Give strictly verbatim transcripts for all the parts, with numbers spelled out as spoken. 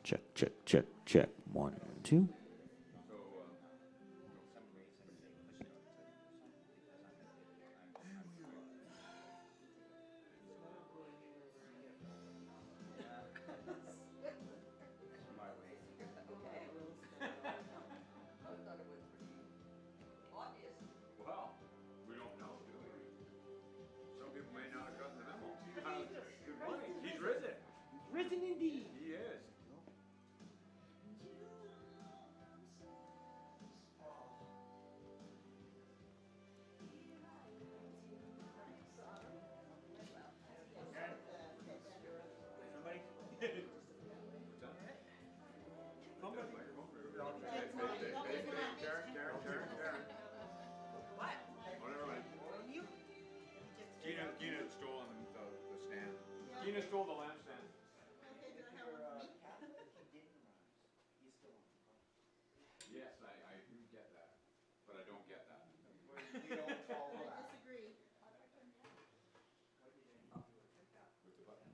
Check, check, check, check. One, two. Risen indeed. He is. Gina, Gina stole the, the stand. Gina stole the lampstand. Yes, I, I do get that, but I don't get that. You don't follow that. Disagree. With the button.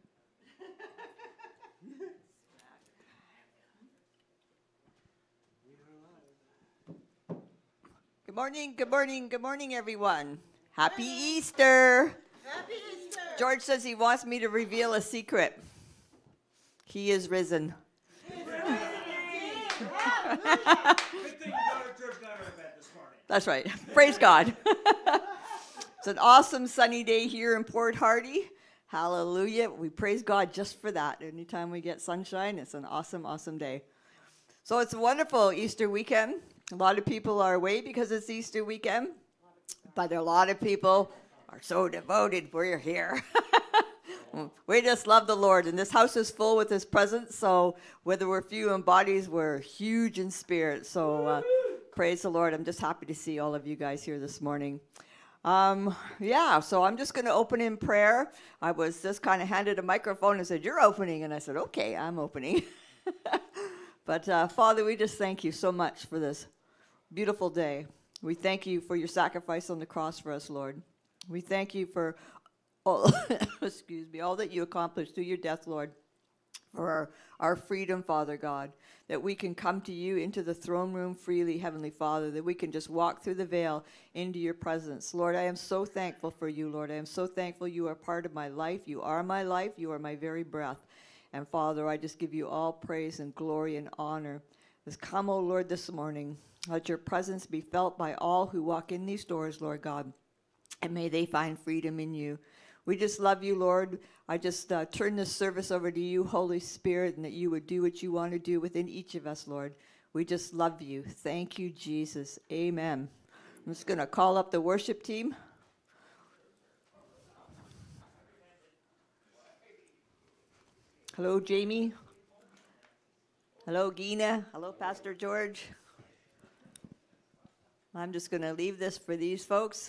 Good morning, good morning, good morning, everyone. Happy Easter. Happy Easter. George says he wants me to reveal a secret. He is risen. Good thing you got our church got out of bed this morning. That's right. Praise God. It's an awesome sunny day here in Port Hardy. Hallelujah. We praise God just for that. Anytime we get sunshine, it's an awesome, awesome day. So it's a wonderful Easter weekend. A lot of people are away because it's Easter weekend, but a lot of people are so devoted. We're here. We just love the Lord, and this house is full with His presence, so whether we're few in bodies, we're huge in spirit. So uh, praise the Lord. I'm just happy to see all of you guys here this morning. Um, yeah, so I'm just going to open in prayer. I was just kind of handed a microphone and said, "You're opening," and I said, "Okay, I'm opening." But uh, Father, we just thank you so much for this beautiful day. We thank you for your sacrifice on the cross for us, Lord. We thank you for all, excuse me, all that you accomplished through your death, Lord, for our, our freedom, Father God, that we can come to you into the throne room freely, Heavenly Father, that we can just walk through the veil into your presence. Lord, I am so thankful for you, Lord. I am so thankful you are part of my life. You are my life. You are my very breath. And Father, I just give you all praise and glory and honor. Just come, O Lord, this morning. Let your presence be felt by all who walk in these doors, Lord God, and may they find freedom in you. We just love you, Lord. I just uh, turn this service over to you, Holy Spirit, and that you would do what you want to do within each of us, Lord. We just love you. Thank you, Jesus. Amen. I'm just going to call up the worship team. Hello, Jamie. Hello, Gina. Hello, Pastor George. I'm just going to leave this for these folks.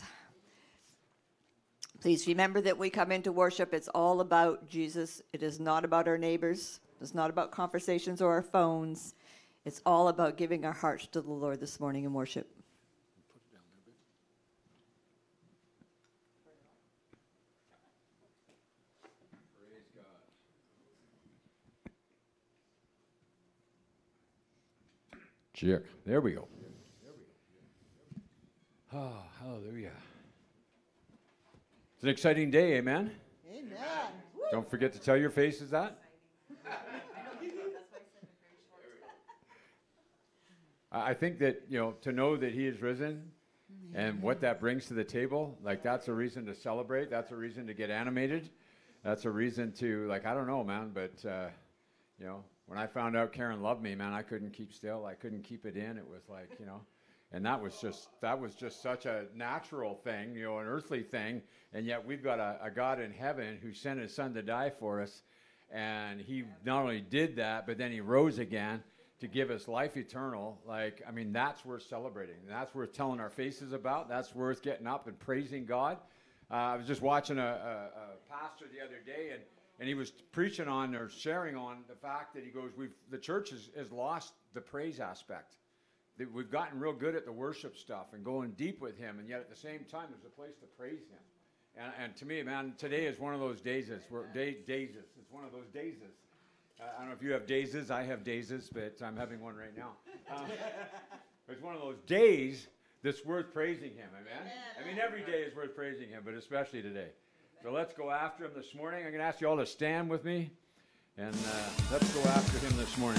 Please remember that we come into worship, it's all about Jesus. It is not about our neighbors. It's not about conversations or our phones. It's all about giving our hearts to the Lord this morning in worship. Praise God. Cheer. There we go. Oh, hallelujah. It's an exciting day, amen? Amen. Don't forget to tell your faces that. I think that, you know, to know that he is risen and what that brings to the table, like that's a reason to celebrate. That's a reason to get animated. That's a reason to, like, I don't know, man, but, uh, you know, when I found out Karen loved me, man, I couldn't keep still. I couldn't keep it in. It was like, you know, and that was just, that was just such a natural thing, you know, an earthly thing. And yet we've got a, a God in heaven who sent his son to die for us. And he not only did that, but then he rose again to give us life eternal. Like, I mean, that's worth celebrating. That's worth telling our faces about. That's worth getting up and praising God. Uh, I was just watching a, a, a pastor the other day, and, and he was preaching on or sharing on the fact that he goes, "We've the church has, has lost the praise aspect. That we've gotten real good at the worship stuff and going deep with him, and yet at the same time, there's a place to praise him." And, and to me, man, today is one of those days. We're day, days. It's one of those days. I don't know if you have dazes. I have dazes, but I'm having one right now. Um, it's one of those days that's worth praising him, amen? I mean, every day is worth praising him, but especially today. So let's go after him this morning. I'm going to ask you all to stand with me, and uh, let's go after him this morning.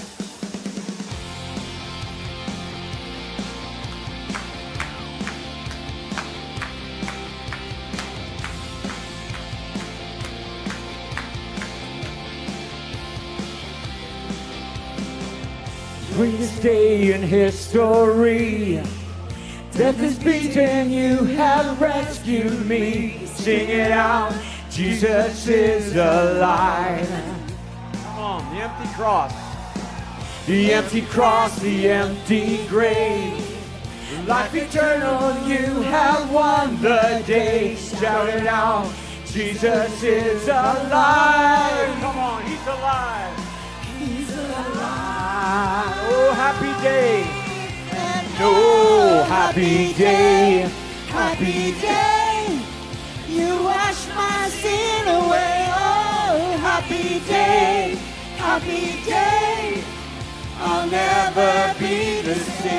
Greatest day in history. Death is beaten, you have rescued me. Sing it out, Jesus is alive. Come on, the empty cross. The empty cross, the empty grave. Life eternal, you have won the day. Shout it out, Jesus is alive. Come on, he's alive. He's alive. Oh, happy day. Oh, happy day, happy day. You wash my sin away. Oh, happy day, happy day. I'll never be the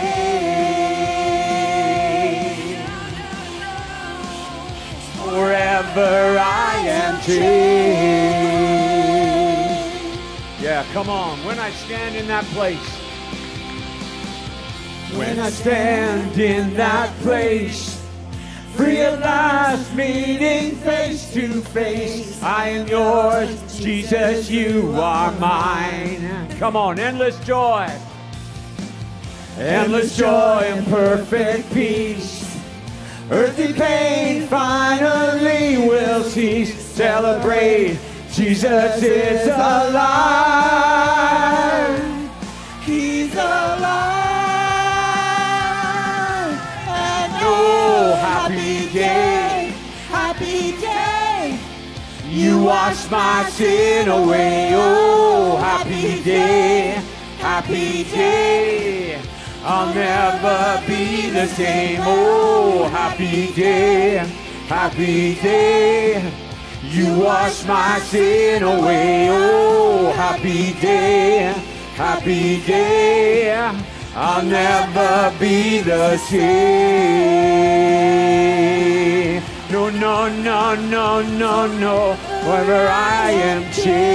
same. Forever I am changed. Yeah, come on. When I stand in that place. When I stand in that place, free at last, meeting face to face. I am yours, Jesus, you are mine. Come on, endless joy. Endless joy and perfect peace. Earthly pain finally will cease. Celebrate, Jesus is alive. He's alive. Oh, happy day, happy day. You wash my sin away. Oh, happy day, happy day. I'll never be the same. Oh, happy day, happy day. You wash my sin away. Oh, happy day, happy day. I'll never be the same. No, no, no, no, no, no. Wherever I am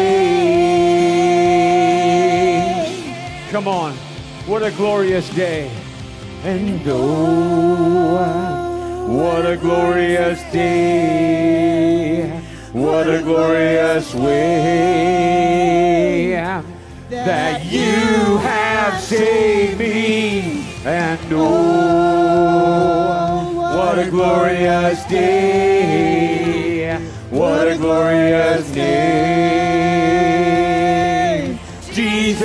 changed. Come on. What a glorious day. And oh, what a glorious day. What a glorious way that you have saved me. And oh, what a glorious day. What a glorious name, Jesus.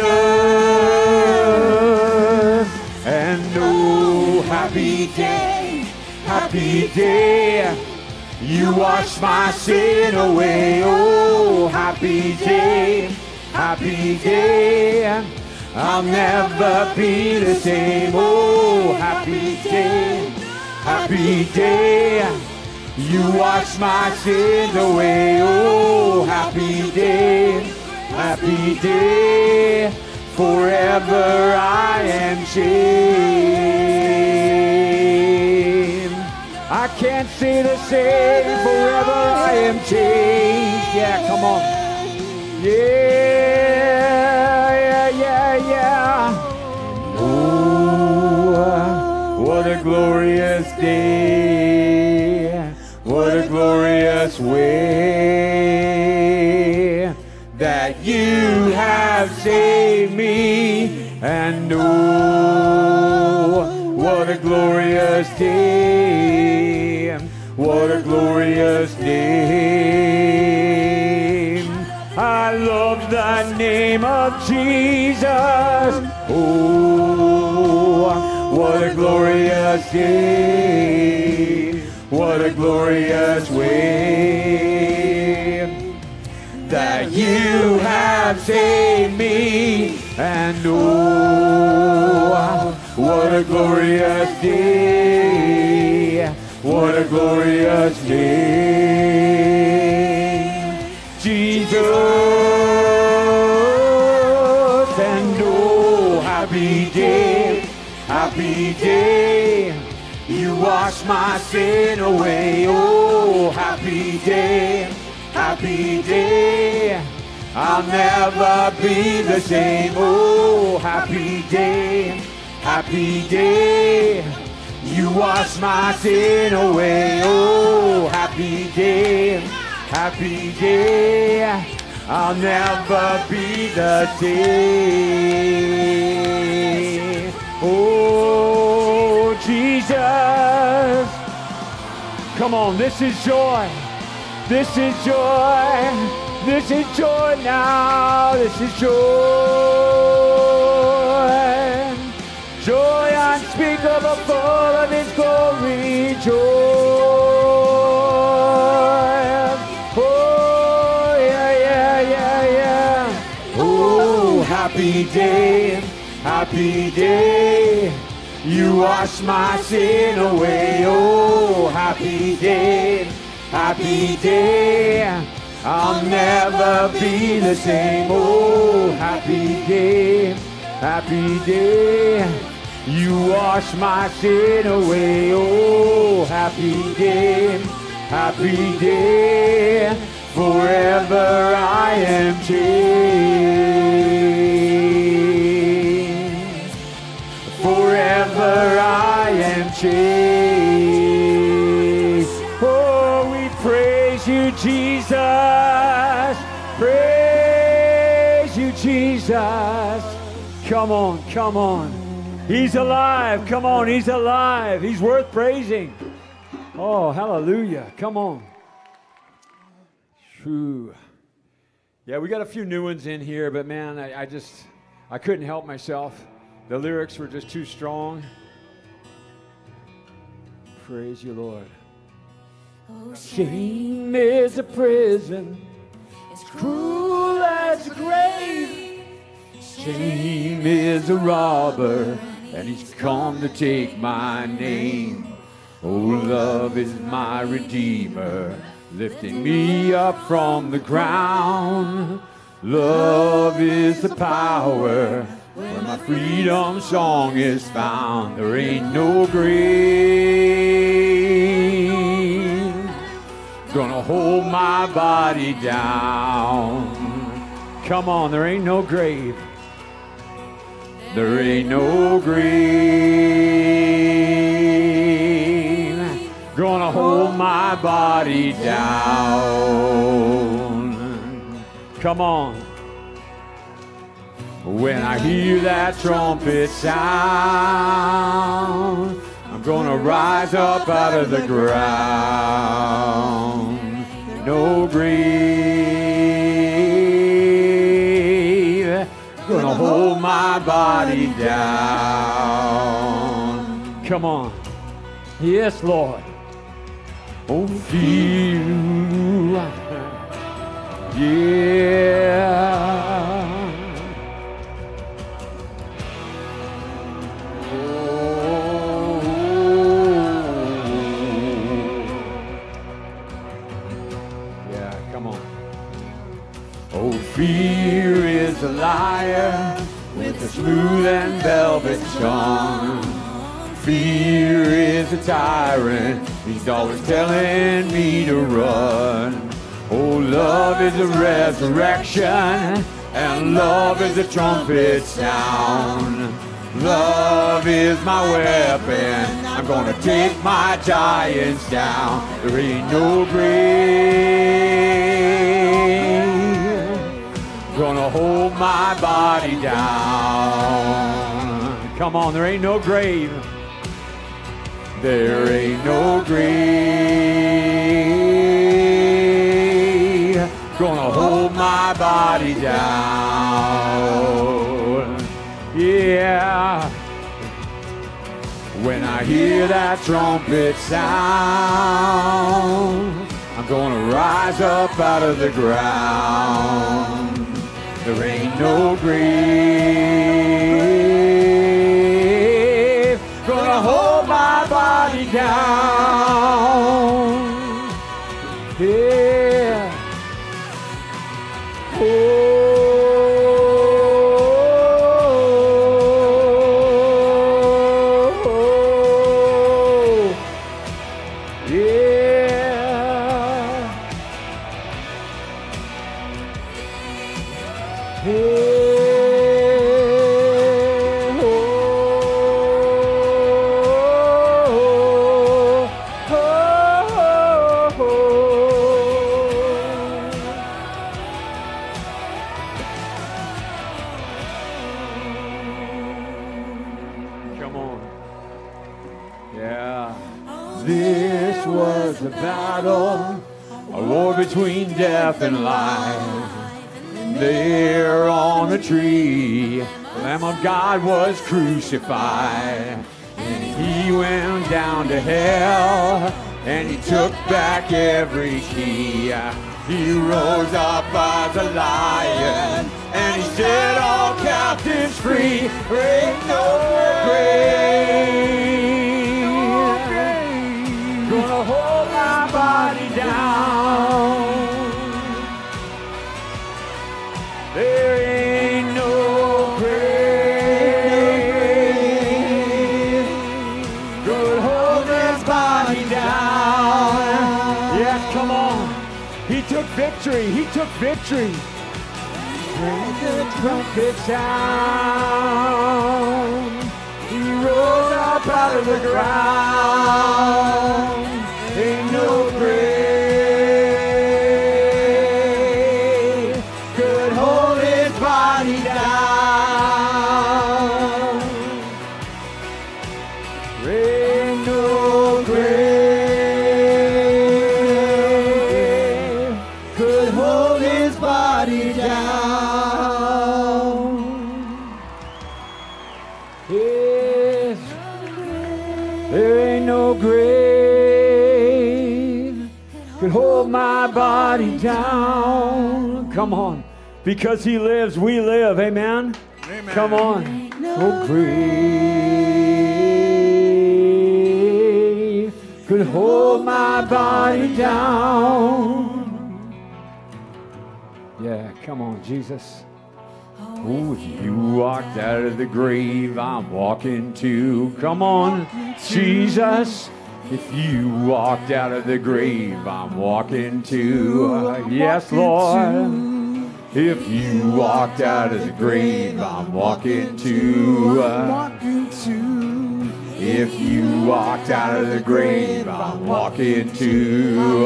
And oh, happy day, happy day. You wash my sin away. Oh, happy day, happy day. I'll never be the same. Oh, happy day, happy day. You wash my sins away. Oh, happy day, happy day. Forever I am changed. I can't say the same. Forever I am changed. Yeah, come on. Yeah, yeah, yeah, yeah. Oh, what a glorious day. What a glorious way that you have saved me. And oh, what a glorious day. What a glorious name. I love the name of Jesus. Oh, what a glorious day. What a glorious way that you have saved me. And oh, what a glorious day. What a glorious name, Jesus. happy day. You wash my sin away. Oh, happy day, happy day. I'll never be the same. Oh, happy day, happy day. You wash my sin away. Oh, happy day, happy day. I'll never be the same. Oh, Jesus. Come on, this is joy. This is joy. This is joy now. This is joy. Joy unspeakable, full of His glory. Joy. Oh, yeah, yeah, yeah, yeah. Oh, happy day, happy day. You wash my sin away. Oh, happy day, happy day. I'll never be the same. Oh, happy day, happy day. You wash my sin away. Oh, happy day, happy day. Forever I am changed. Forever I am changed. Oh, we praise you, Jesus. Praise you, Jesus. Come on, come on. He's alive. Come on, He's alive. He's worth praising. Oh, hallelujah. Come on. True. Yeah, we got a few new ones in here, but man, I, I just, I couldn't help myself. The lyrics were just too strong. Praise you, Lord. Shame is a prison, as cruel as the grave. Shame is a robber, and he's come to take my name. Oh, love is my redeemer, lifting me up from the ground. Love is the power where my freedom song is found. There ain't no grave gonna hold my body down. Come on, there ain't no grave. There ain't no grave gonna hold my body down. Come on. When I hear that trumpet sound, I'm gonna rise up out of the ground. No grave gonna hold my body down. Come on. Yes, Lord. Oh, feel. Yeah. Fear is a liar with a smooth and velvet tongue. Fear is a tyrant, he's always telling me to run. Oh, love is a resurrection, and love is a trumpet sound. Love is my weapon, I'm gonna take my giants down. There ain't no grave gonna hold my body down. Come on, there ain't no grave. There ain't no grave gonna hold my body down. Yeah. When I hear that trumpet sound, I'm gonna rise up out of the ground. There ain't no grave gonna hold my body down. Yeah. Oh. Come on. Yeah. This was a battle, a war between death and life. There on a tree, the Lamb of God was crucified. And he went down to hell, and he took back every key. He rose up as a lion, and he set all captives free. Break no grave, gonna hold my body down. There ain't no grave could hold this body down. Yes, come on. He took victory. He took victory. When the trumpet sound, he rose up out of the ground. Ain't no grave could hold his body down. Ain't no grave could hold his body down. Yes, there ain't no grave could hold my body down. Come on. Because he lives, we live. Amen? Amen. Come on. No grave could hold my body down. Yeah, come on, Jesus. Oh, if you walked out of the grave, I'm walking too. Come on, Jesus. If you walked out of the grave, I'm walking too. Yes, Lord. If you walked out of the grave, I'm walking too. If you walked out of the grave, I'm walking too.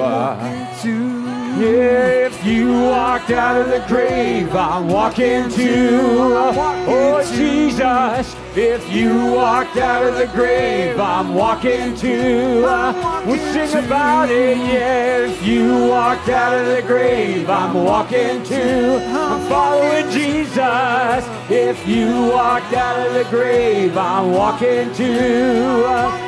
Yeah, if you walked out of the grave, I'm walking too. Oh, Jesus, if you walked out of the grave, I'm walking too. We'll sing about it, yeah. If you walked out of the grave, I'm walking too. I'm following Jesus. If you walked out of the grave, I'm walking too.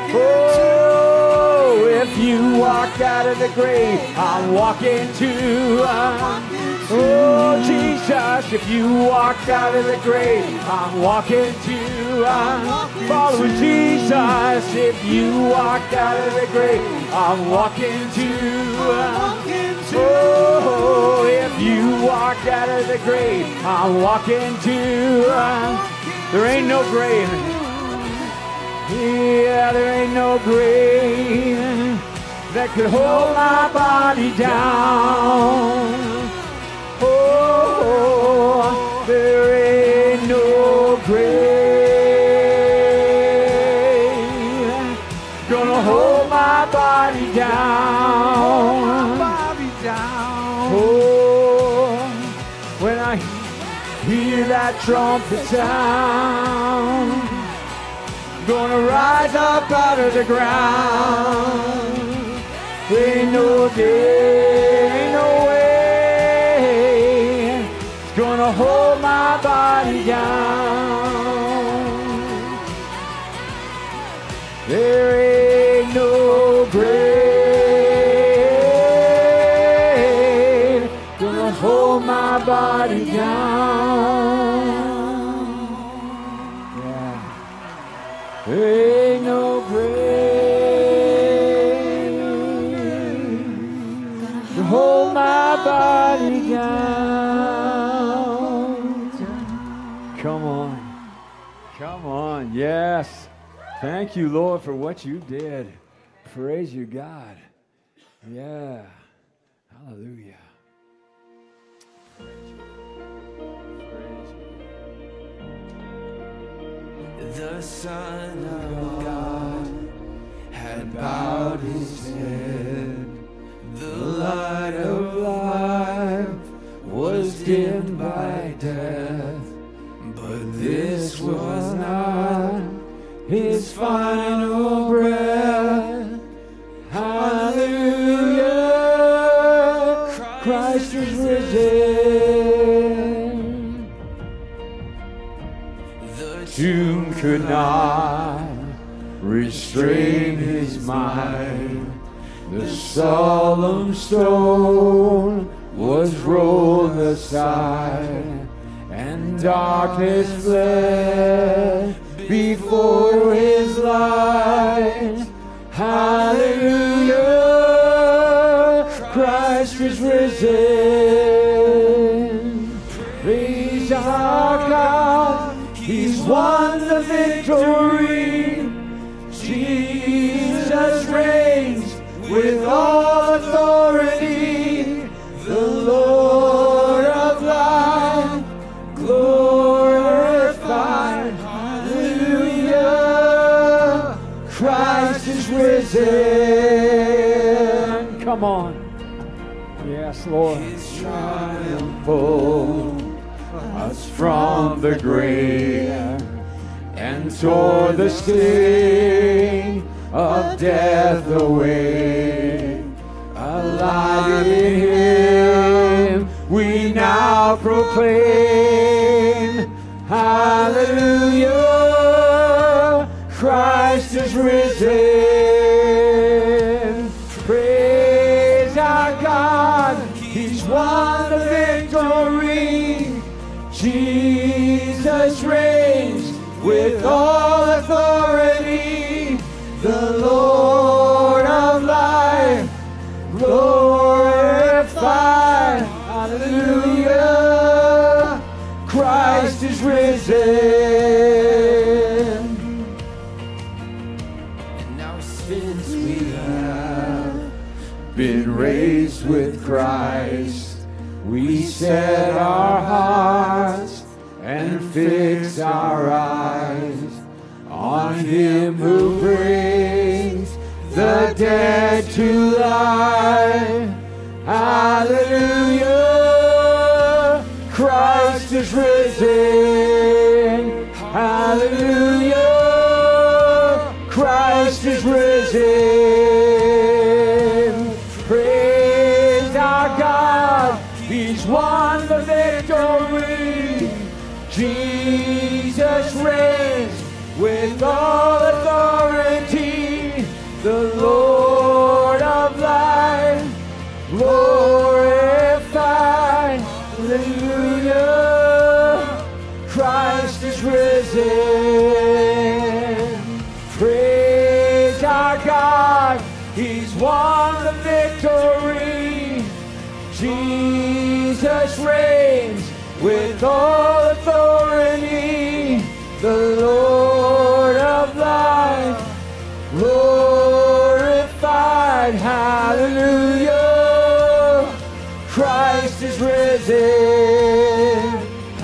Oh, if you walked out of the grave, I'm walking too. Oh, Jesus, if you walked out of the grave, I'm walking too. I'm following Jesus. If you walked out of the grave, I'm walking too. Oh, if you walked out of the grave, I'm walking too. There ain't no grave. Yeah, there ain't no grave that could hold my body down. Oh, there ain't no grave gonna hold my body down. Oh, when I hear that trumpet sound, gonna rise up out of the ground. Ain't no day, ain't no way it's gonna hold my body down. There ain't no grave gonna hold my body down. There ain't no grave to hold my body down. Come on. Come on. Yes. Thank you, Lord, for what you did. Praise you, God. Yeah. Hallelujah. Praise you. Praise the Son of God had bowed his head. The light of life was dimmed by death, but this was not his final breath. Hallelujah, Christ is risen. The tomb could not restrain his mind. The solemn stone was rolled aside, and darkness fled before his light. Hallelujah, Christ is risen. Praise our God, he's won the victory. Jesus reigns with all authority. The Lord of life, glorified. Hallelujah, Christ is risen. Come on. Yes, Lord. His triumphal us from the grave and tore the sting of death away. Alive in him we now proclaim. Hallelujah, Christ is risen. Praise our God, he's won the victory. Jesus reigns with all authority. The Lord of life, glorified. Hallelujah, Christ is risen. And now since we have been raised with Christ, we set our hearts and fix our eyes on him who brings the dead to life. Hallelujah, Christ is risen. Hallelujah, Christ is risen. Praise our God, he's won the victory. Jesus reigns with all authority. The Lord of life, glorified. Hallelujah, Christ is risen. Praise our God, he's won the victory. Jesus reigns with all authority. The Lord of life, glorified. Hallelujah, Christ is risen.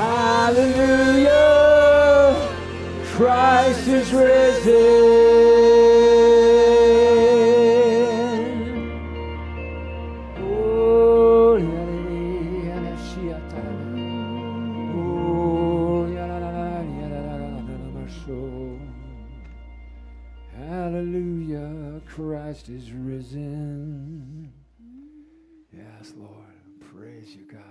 Hallelujah, Christ is risen. Oh, hallelujah, Christ is risen. Yes, Lord, praise you, God.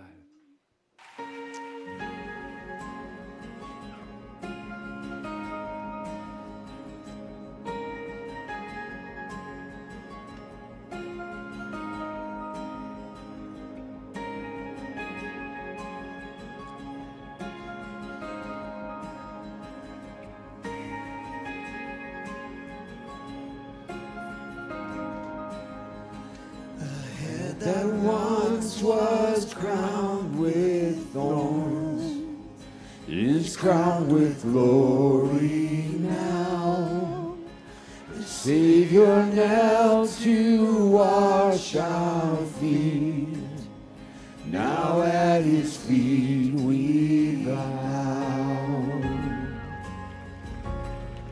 That once was crowned with thorns is crowned with glory now. The Savior knelt to wash our feet. Now at his feet we bow.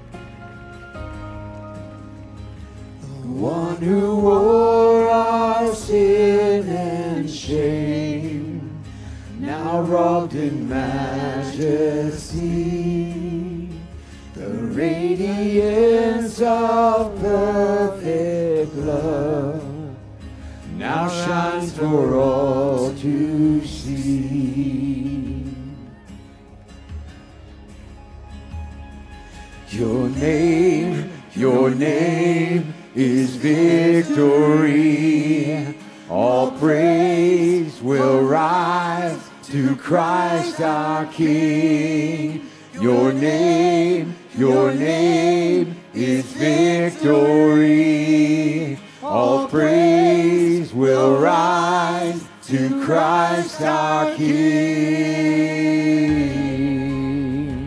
now robed in majesty, the radiance of perfect love now shines for all to see. Your name, your name is victory. All praise will rise to Christ our King. Your name, your name is victory. All praise will rise to Christ our King.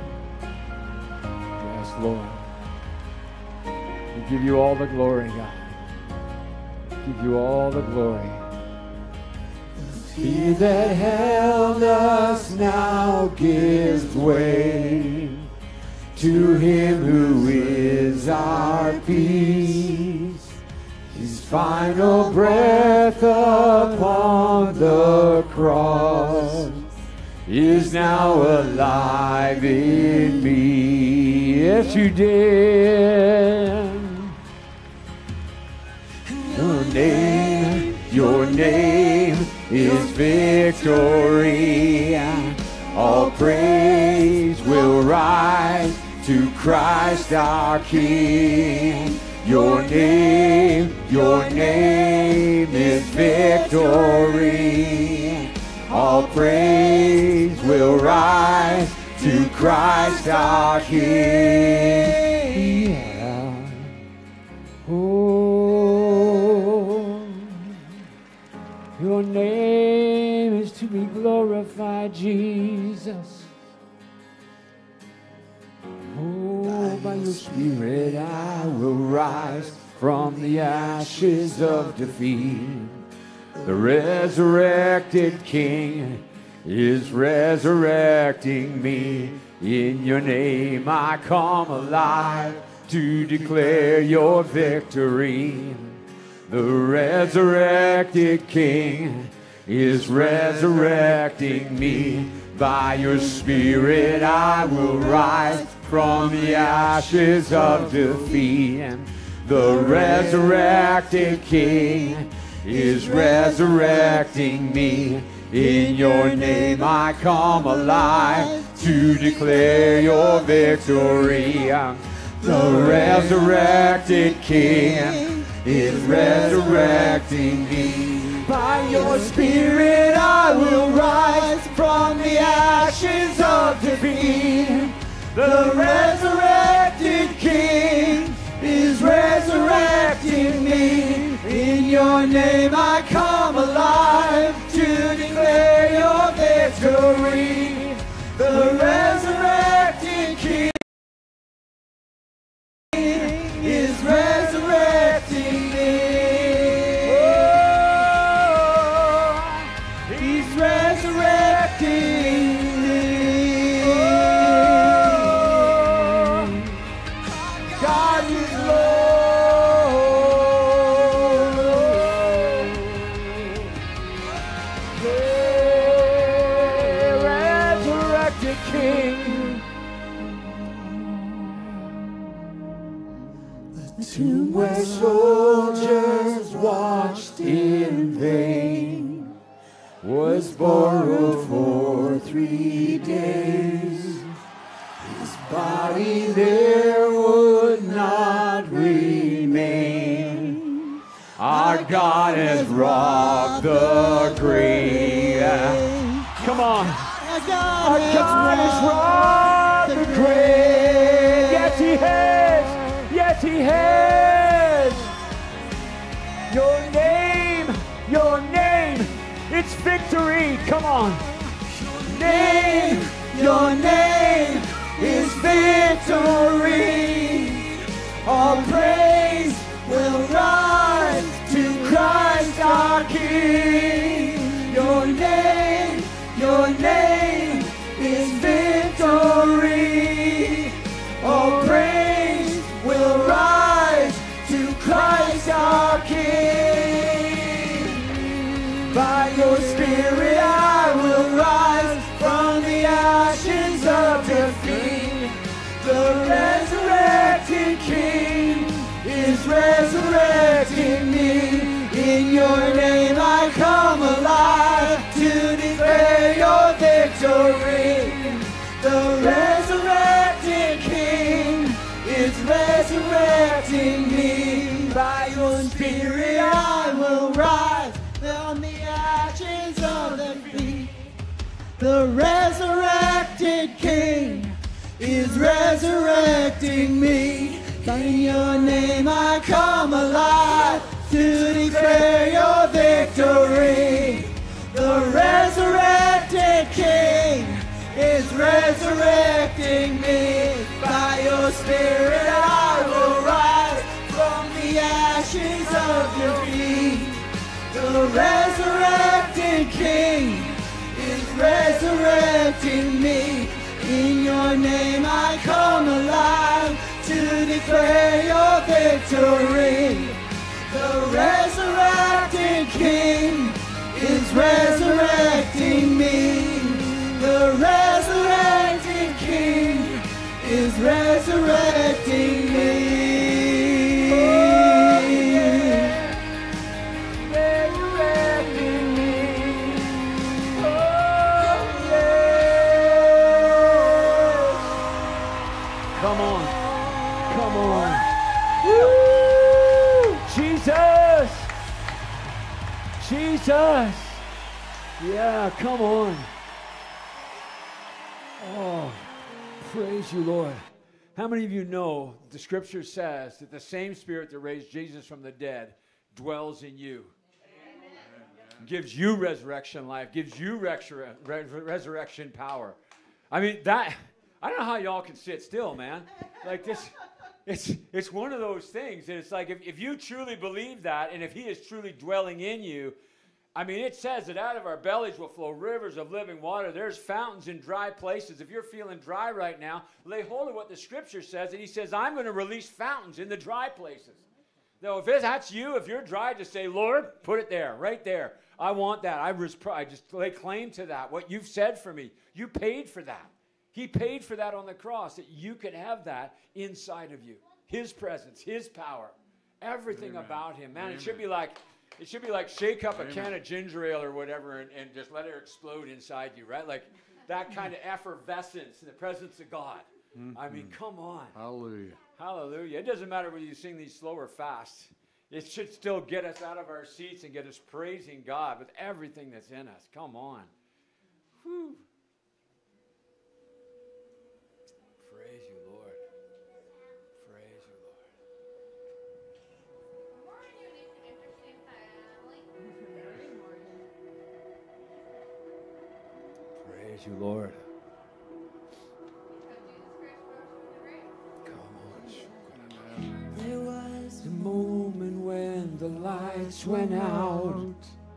Yes, Lord. We give you all the glory, God. Give you all the glory. He that held us now gives way to him who is our peace. His final breath upon the cross is now alive in me. Yes, you did. Your name, your name is victory. All praise will rise to Christ our King. Your name, your name is victory. All praise will rise to Christ our King. Yeah. Oh, your name is to be glorified, Jesus. Oh, by your Spirit I will rise from the ashes of defeat. The resurrected King is resurrecting me. In your name I come alive to declare your victory. The resurrected King is resurrecting me. By your Spirit I will rise from the ashes of defeat. The resurrected King is resurrecting me. In your name I come alive to declare your victory. The resurrected King is resurrecting me. By your Spirit I will rise from the ashes of defeat. The resurrected King is resurrecting me. In your name I come alive to declare your victory. The resurrected King is resurrecting me. Oh, he's resurrecting me. Oh, God is Lord. The resurrected King. Tomb where soldiers watched in vain was borrowed for three days. His body there would not remain. Our God has robbed the grave. Come on. Our God has robbed the grave. Yes, he has. Yes, he has. Your name, your name, it's victory. Come on. Your name, your name is victory. All praise will rise to Christ our King. Your name, your name is victory. All praise will rise to Christ our King. By your Spirit I will rise. resurrected King is resurrecting me. In your name I come alive to declare your victory. The resurrected King is resurrecting me. By your Spirit I will rise from the ashes of defeat. The resurrected King is resurrecting me. In your name I come alive to declare your victory. The resurrected King is resurrecting me. By your Spirit I will rise from the ashes of defeat. The resurrected King is resurrecting me. In your name I come alive to declare your victory. The resurrected King is resurrecting me. The resurrected King is resurrecting me. Oh, yeah. Resurrecting me. Oh, yeah. Come on. Come on. Woo! Jesus! Jesus! Yeah, come on. Oh, praise you, Lord. How many of you know the scripture says that the same Spirit that raised Jesus from the dead dwells in you? Amen. Gives you resurrection life, gives you resur- re- resurrection power. I mean, that, I don't know how y'all can sit still, man. Like this, it's it's one of those things. And it's like if, if you truly believe that, and if he is truly dwelling in you, I mean, it says that out of our bellies will flow rivers of living water. There's fountains in dry places. If you're feeling dry right now, lay hold of what the scripture says. And he says, I'm going to release fountains in the dry places. Now, if that's you, if you're dry, just say, Lord, put it there, right there. I want that. I, res- I just lay claim to that. What you've said for me, you paid for that. He paid for that on the cross, that you could have that inside of you. His presence, his power, everything Amen. About him. Man, Amen. It should be like... It should be like shake up Amen. A can of ginger ale or whatever and, and just let it explode inside you, right? Like that kind of effervescence in the presence of God. Mm-hmm. I mean, come on. Hallelujah. Hallelujah. It doesn't matter whether you sing these slow or fast. It should still get us out of our seats and get us praising God with everything that's in us. Come on. Whew. Praise you, Lord. Praise you, Lord. Praise you, Lord. Come on. There was a moment when the lights went out,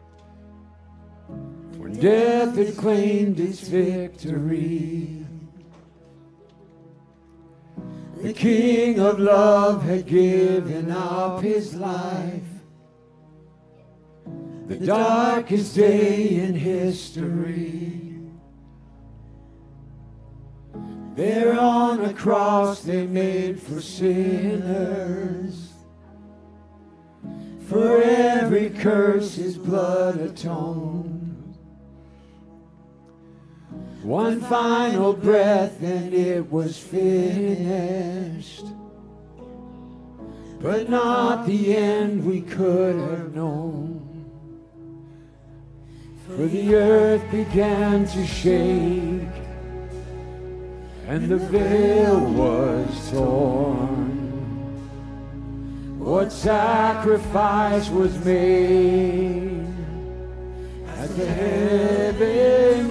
when death had claimed its victory. The King of love had given up his life. The darkest day in history. There on a cross they made for sinners. For every curse his blood atoned. One final breath and it was finished. But not the end we could have known. For the earth began to shake, and the veil was torn. What sacrifice was made as the heavens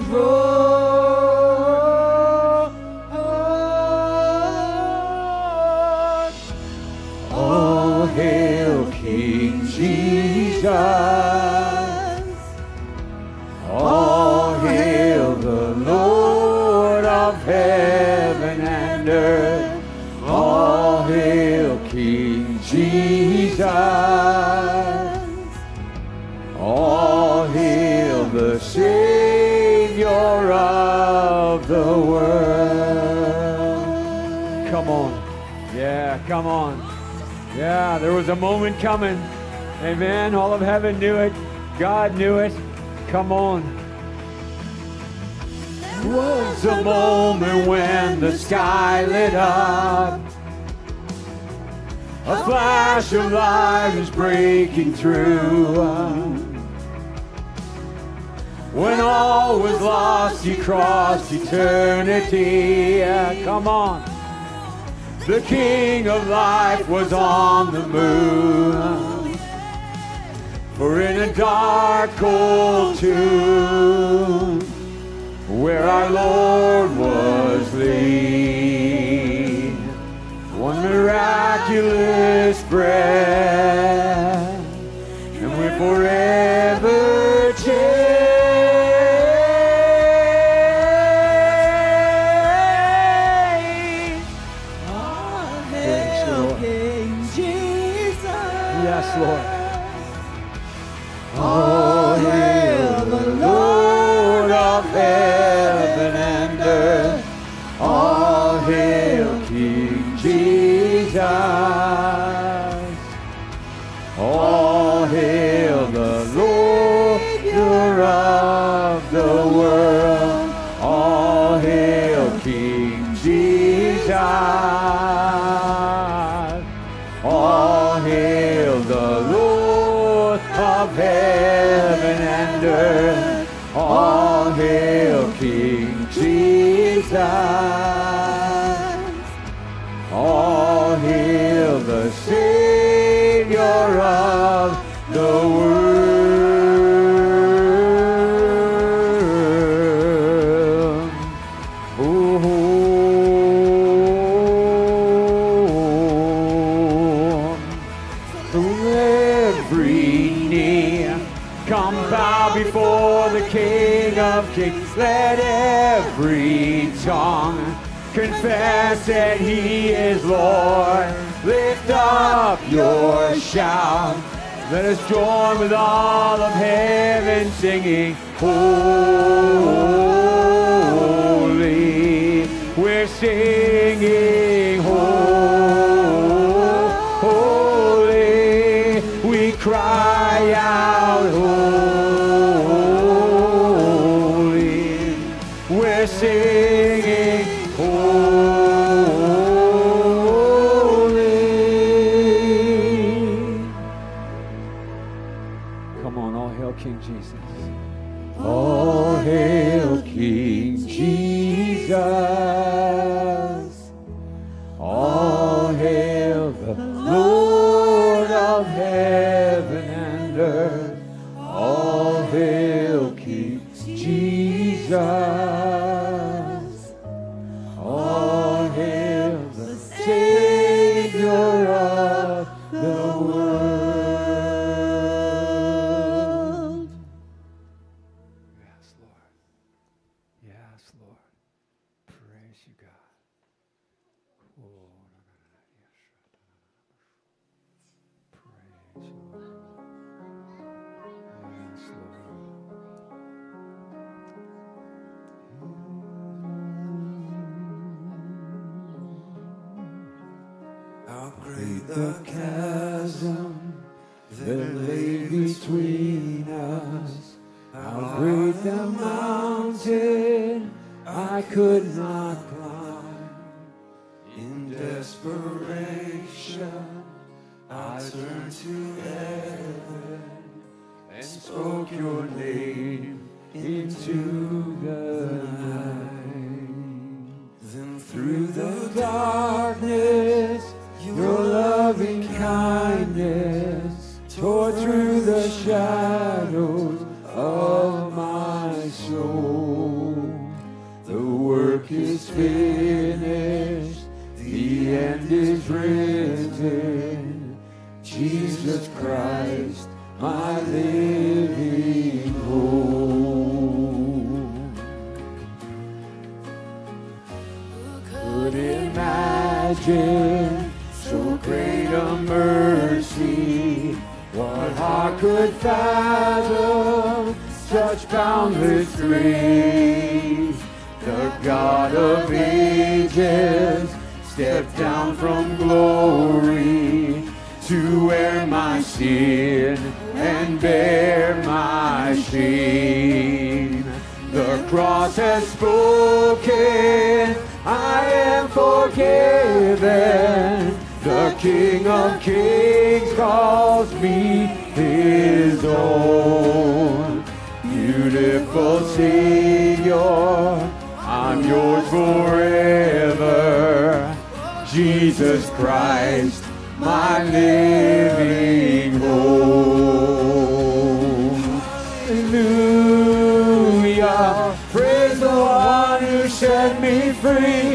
roared? Oh, hail King Jesus! Oh, hail the Lord of heaven and earth. All hail King Jesus. All hail the Savior of the world. Come on. Yeah, come on. Yeah, there was a moment coming. Amen. All of heaven knew it. God knew it. Come on. There was a moment when the sky lit up. A flash of light was breaking through. When all was lost, he crossed eternity. Yeah, come on. The King of life was on the move. For in a dark, cold tomb, where our Lord was laid, one miraculous breath, and we're forever changed. Yes, Lord. All hail the Lord of heaven and earth. All hail King Jesus. All hail the Lord of the world. All hail King Jesus. All hail the Lord of heaven and earth. All hail King Jesus. All hail the Savior of the world. Oh, every knee come bow before the King of Kings. Let every tongue confess that he is Lord. Lift up your shout. Let us join with all of heaven singing, holy. We're singing, holy. We cry out, holy. We're singing, holy. Come on, all hail King Jesus. All hail King Jesus. All hail the Lord of heaven and earth. All hail King Jesus. All hail the Savior of the world. Yes, Lord. Yes, Lord. Praise you, God. Oh, praise you, Lord. Yes, Lord. How great the chasm that lay between us. How great the mountain I could not climb. In desperation, I turned to heaven and spoke your name into the night. Then through the darkness, your loving kindness tore through the shadows of my soul. The work is finished, the end is written. Jesus Christ, my living hope. Could imagine so great a mercy. What heart could fathom such boundless grace? The God of ages stepped down from glory to wear my sin and bear my shame. The cross has spoken, I am forgiven. The King of Kings calls me his own. Beautiful Savior, I'm yours forever. Jesus Christ, my living hope. Hallelujah, praise the one who set me free.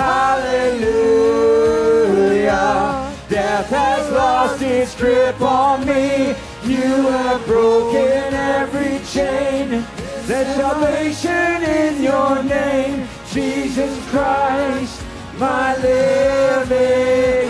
Hallelujah, death has lost its grip on me. You have broken every chain. There's salvation in your name, Jesus Christ, my living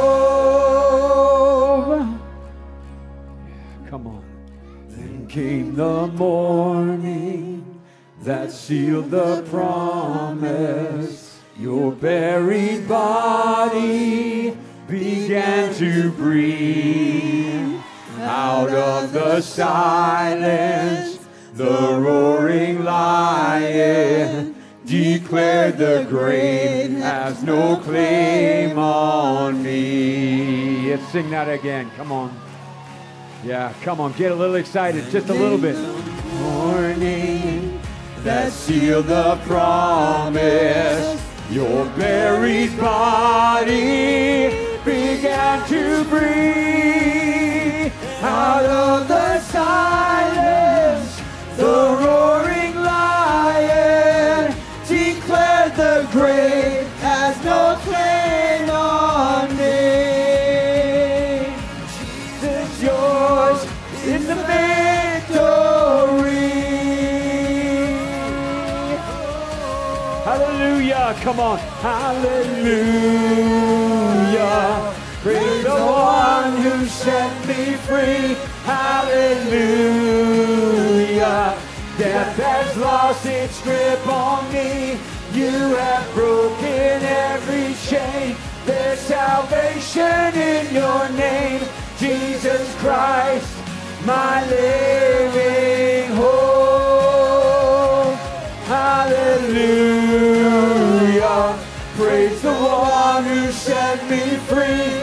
hope. Come on. Then came the morning that sealed the promise. Your buried body began to breathe. Out of the silence, the roaring lion declared the grave has no claim on me. Let's sing that again. Come on. Yeah, come on. Get a little excited. Just a little bit. Morning that sealed the promise. Your buried body began to breathe. Out of the silence, the roaring lion declared the grave has no claim on me. Jesus, yours is the victory. Hallelujah, come on. Hallelujah. Praise the one who set me free. Hallelujah. Death has lost its grip on me. You have broken every chain. There's salvation in your name, Jesus Christ, my living hope. Hallelujah. Praise the one who set me free.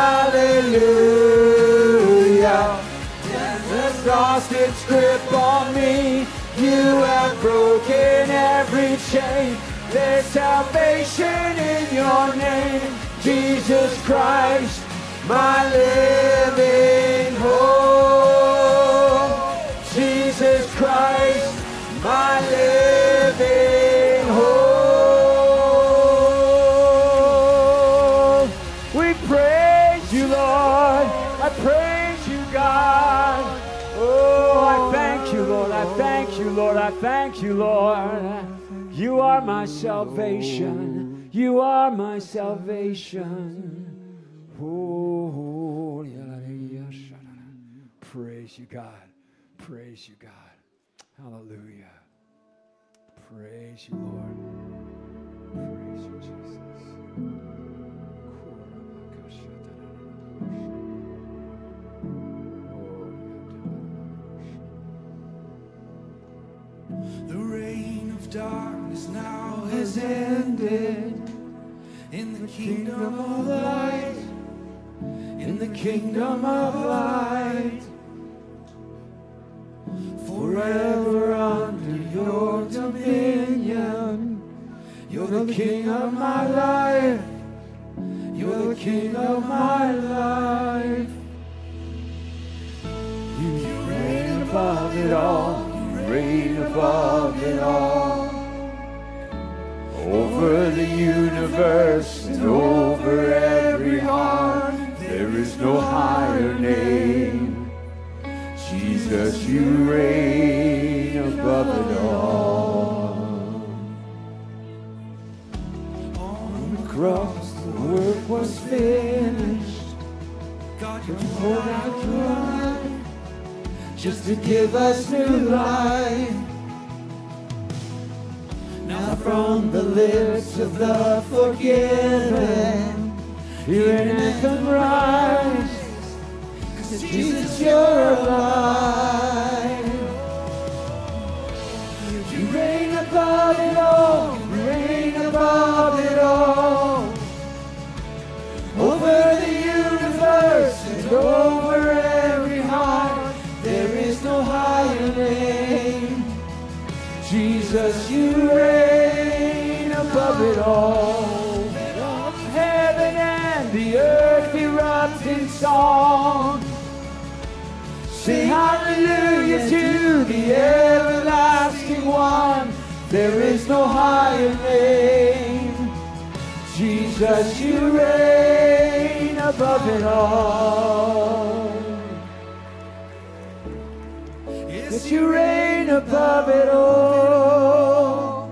Hallelujah. Death has lost its grip on me. You have broken every chain. There's salvation in your name, Jesus Christ, my living hope. Jesus Christ, my living hope. We praise you, Lord. I praise you, God. Oh, I thank you, Lord. I thank you, Lord. I thank you, Lord. You are my salvation. You are my salvation. Oh, praise you, God. Praise you, God. Hallelujah. Praise you, Lord. Praise you, Jesus. The reign of darkness now has ended in the kingdom of light, in the kingdom of light. Forever under your dominion, you're the king of my life, you're the king of my life. You reign above it all. Reign above it all, over the universe and over every heart. There is no higher name. Jesus, you reign above it all. On the cross, the work was finished. God, you poured out your life just to give us new life. Now from the lips of the forgiven. Hear an anthem rise, 'cause Jesus, you're alive. You reign above it all, you reign above it all. Over the universe and over every heart, there is no higher name. Jesus, you reign above it all. Heaven and the earth erupt in song. Sing hallelujah to the everlasting one. There is no higher name. Jesus, you reign above it all. Yes, you reign above it all.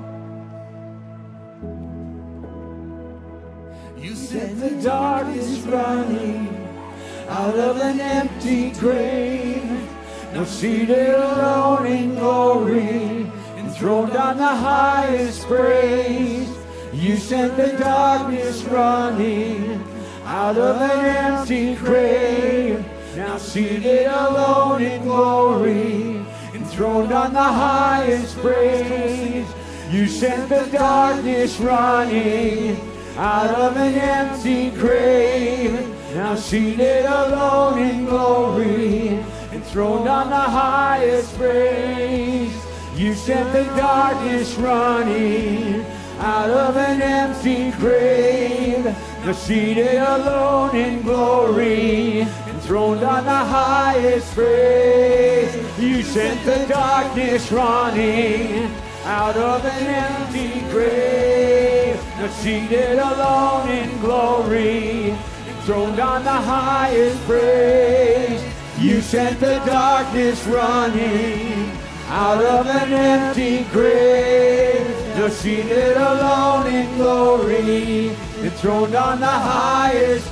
You set the darkness running out of an empty grave. Now seated alone in glory, enthroned on the highest praise. You sent the darkness running out of an empty grave. Now seated alone in glory, enthroned on the highest praise. You sent the darkness running out of an empty grave. Now seated alone in glory, enthroned on the highest praise. You sent the darkness running out of an empty grave. Now seated alone in glory, enthroned on the highest praise. You sent the darkness running out of an empty grave. Now seated alone in glory, enthroned on the highest praise. You sent the darkness running out of an empty grave. Now seated alone in glory, enthroned on the highest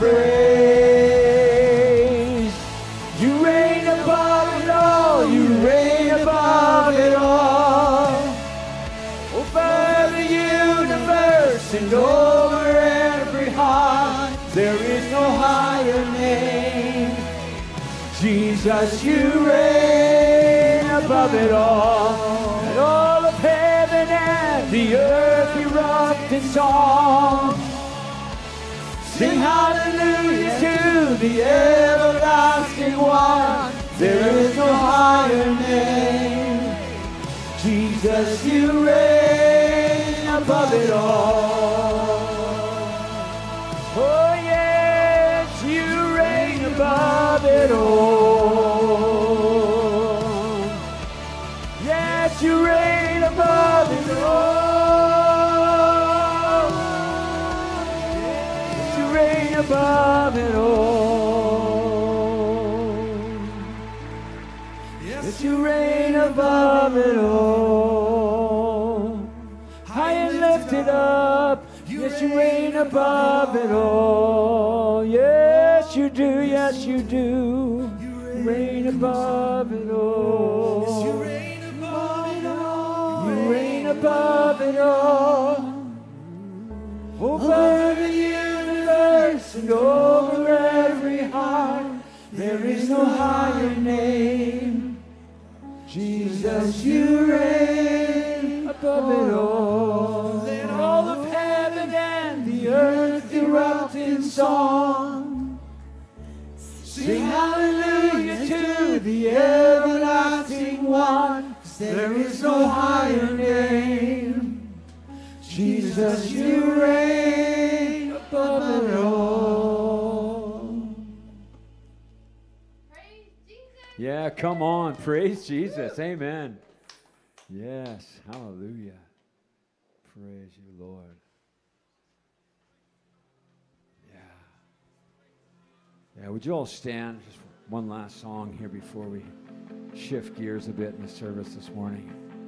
praise. You reign above it all, you reign above it all. Over the universe and over every heart, there is no higher name. Jesus, you reign above it all. And all of heaven and the earth erupt in song. Sing hallelujah to the everlasting one. There is no higher name. Jesus, you reign above it all. Oh yes, you reign above it all. Yes, you reign above it all. Yes, you reign above it all. Yes, you reign above it all. High and lifted up. Yes, you reign above it all. Yes, you do. Yes, you do. You reign above it all. Yes, you reign above it all. You reign above it all. Over the universe and over every heart, there is no higher name. Jesus, you reign above it all. Let all of heaven and the earth erupt in song. Sing hallelujah to the everlasting one. There is no higher name. Jesus, you reign above it all. Yeah, come on. Praise Jesus. Amen. Yes. Hallelujah. Praise you, Lord. Yeah. Yeah, would you all stand? Just one last song here before we shift gears a bit in the service this morning.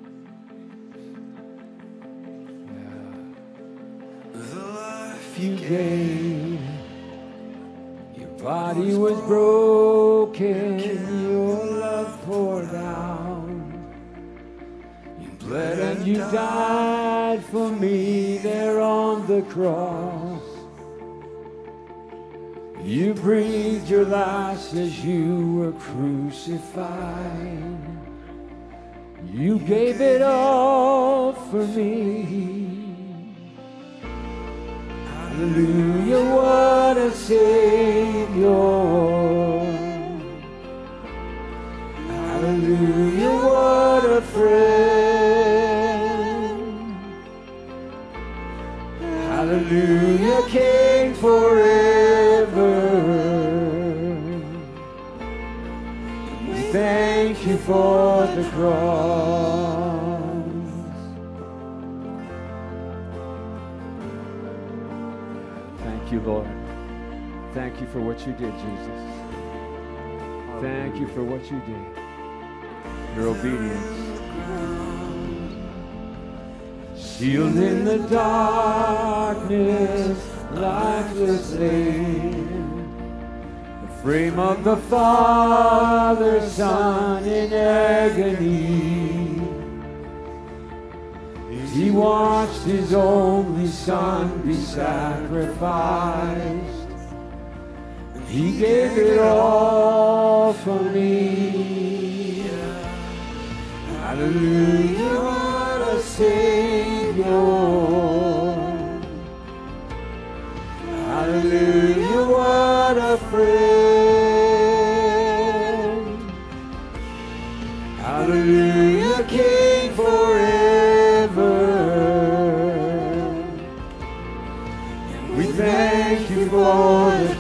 Yeah. The life you gave, your body was broken, your love poured out, your bled and you died for me there on the cross. You breathed your last as you were crucified. You gave it all for me. Hallelujah, what a Savior. Hallelujah, what a friend. Hallelujah, King forever. We thank you for the cross. Thank you, Lord. Thank you for what you did, Jesus. Thank you for what you did. Your obedience. Sealed in the darkness, lifeless laid, the frame of the Father, Son in agony. He watched his only Son be sacrificed. He gave it all for me. Hallelujah, what a Savior. Hallelujah, what a friend. Hallelujah, King forever. We thank you for the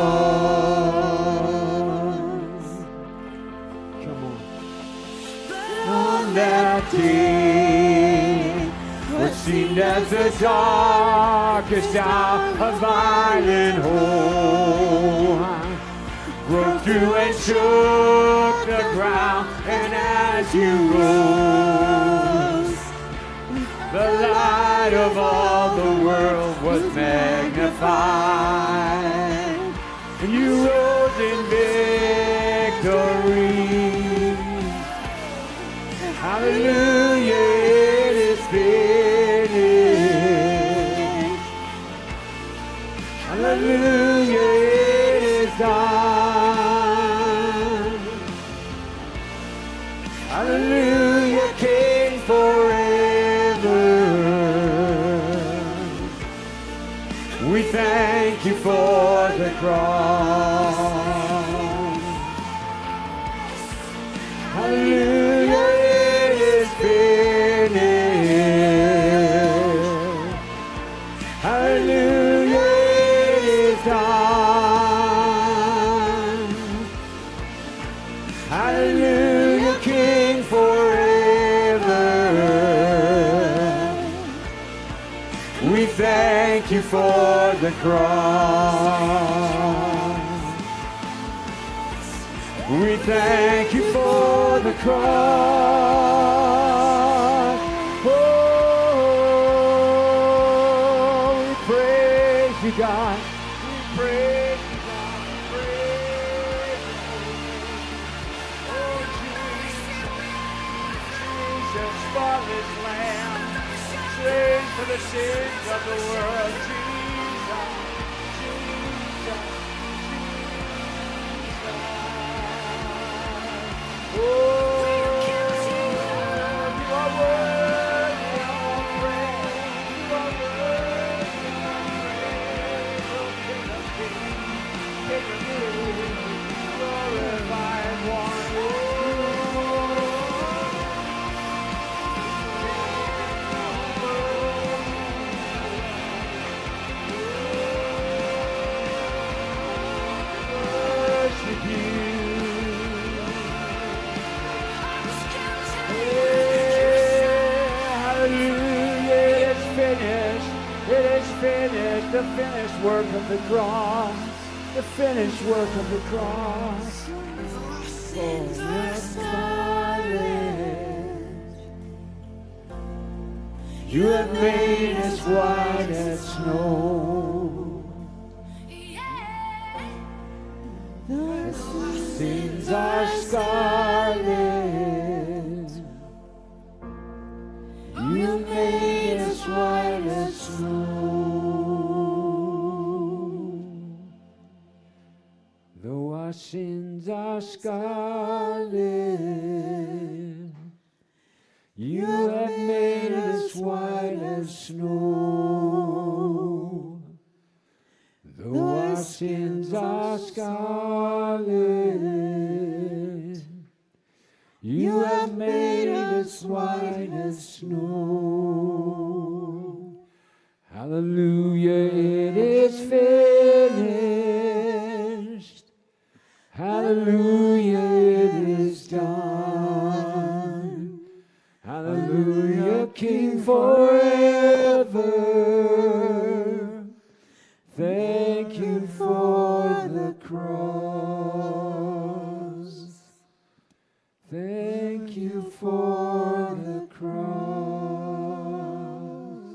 cross. Come on. On that day, what seemed as the darkest hour, a violent hole broke through and shook the ground, and as you rose, the light of all the world was magnified, and you rose in victory. Hallelujah, it is finished. Hallelujah, it is done. Hallelujah, King forever. We thank you for the cross. Hallelujah, it is finished. Hallelujah, it is done. Hallelujah, King forever. We thank you for the cross. We thank you for the cross. Oh, we praise you, God. We praise you, God. Praise you. Oh, Jesus, Jesus, spotless Lamb, slain for the sins of the world. Jesus, Jesus, Jesus. Oh, you are worthy of all praise. You are worthy of all praise. Oh, King of kings, King of kings, glorified one. Worship you. Hallelujah, it is finished. It is finished. The finished work of the cross. The finished work of the cross. Oh, yes, you have made us white as snow. The sins are scarlet. You made us white as snow. Though our sins are scarlet, you have made us white as snow. Though our sins are scarlet, you have made us white as snow. Hallelujah, it is finished. Hallelujah, it is done. Hallelujah, King forever. Thank you for the cross. Thank you for the cross.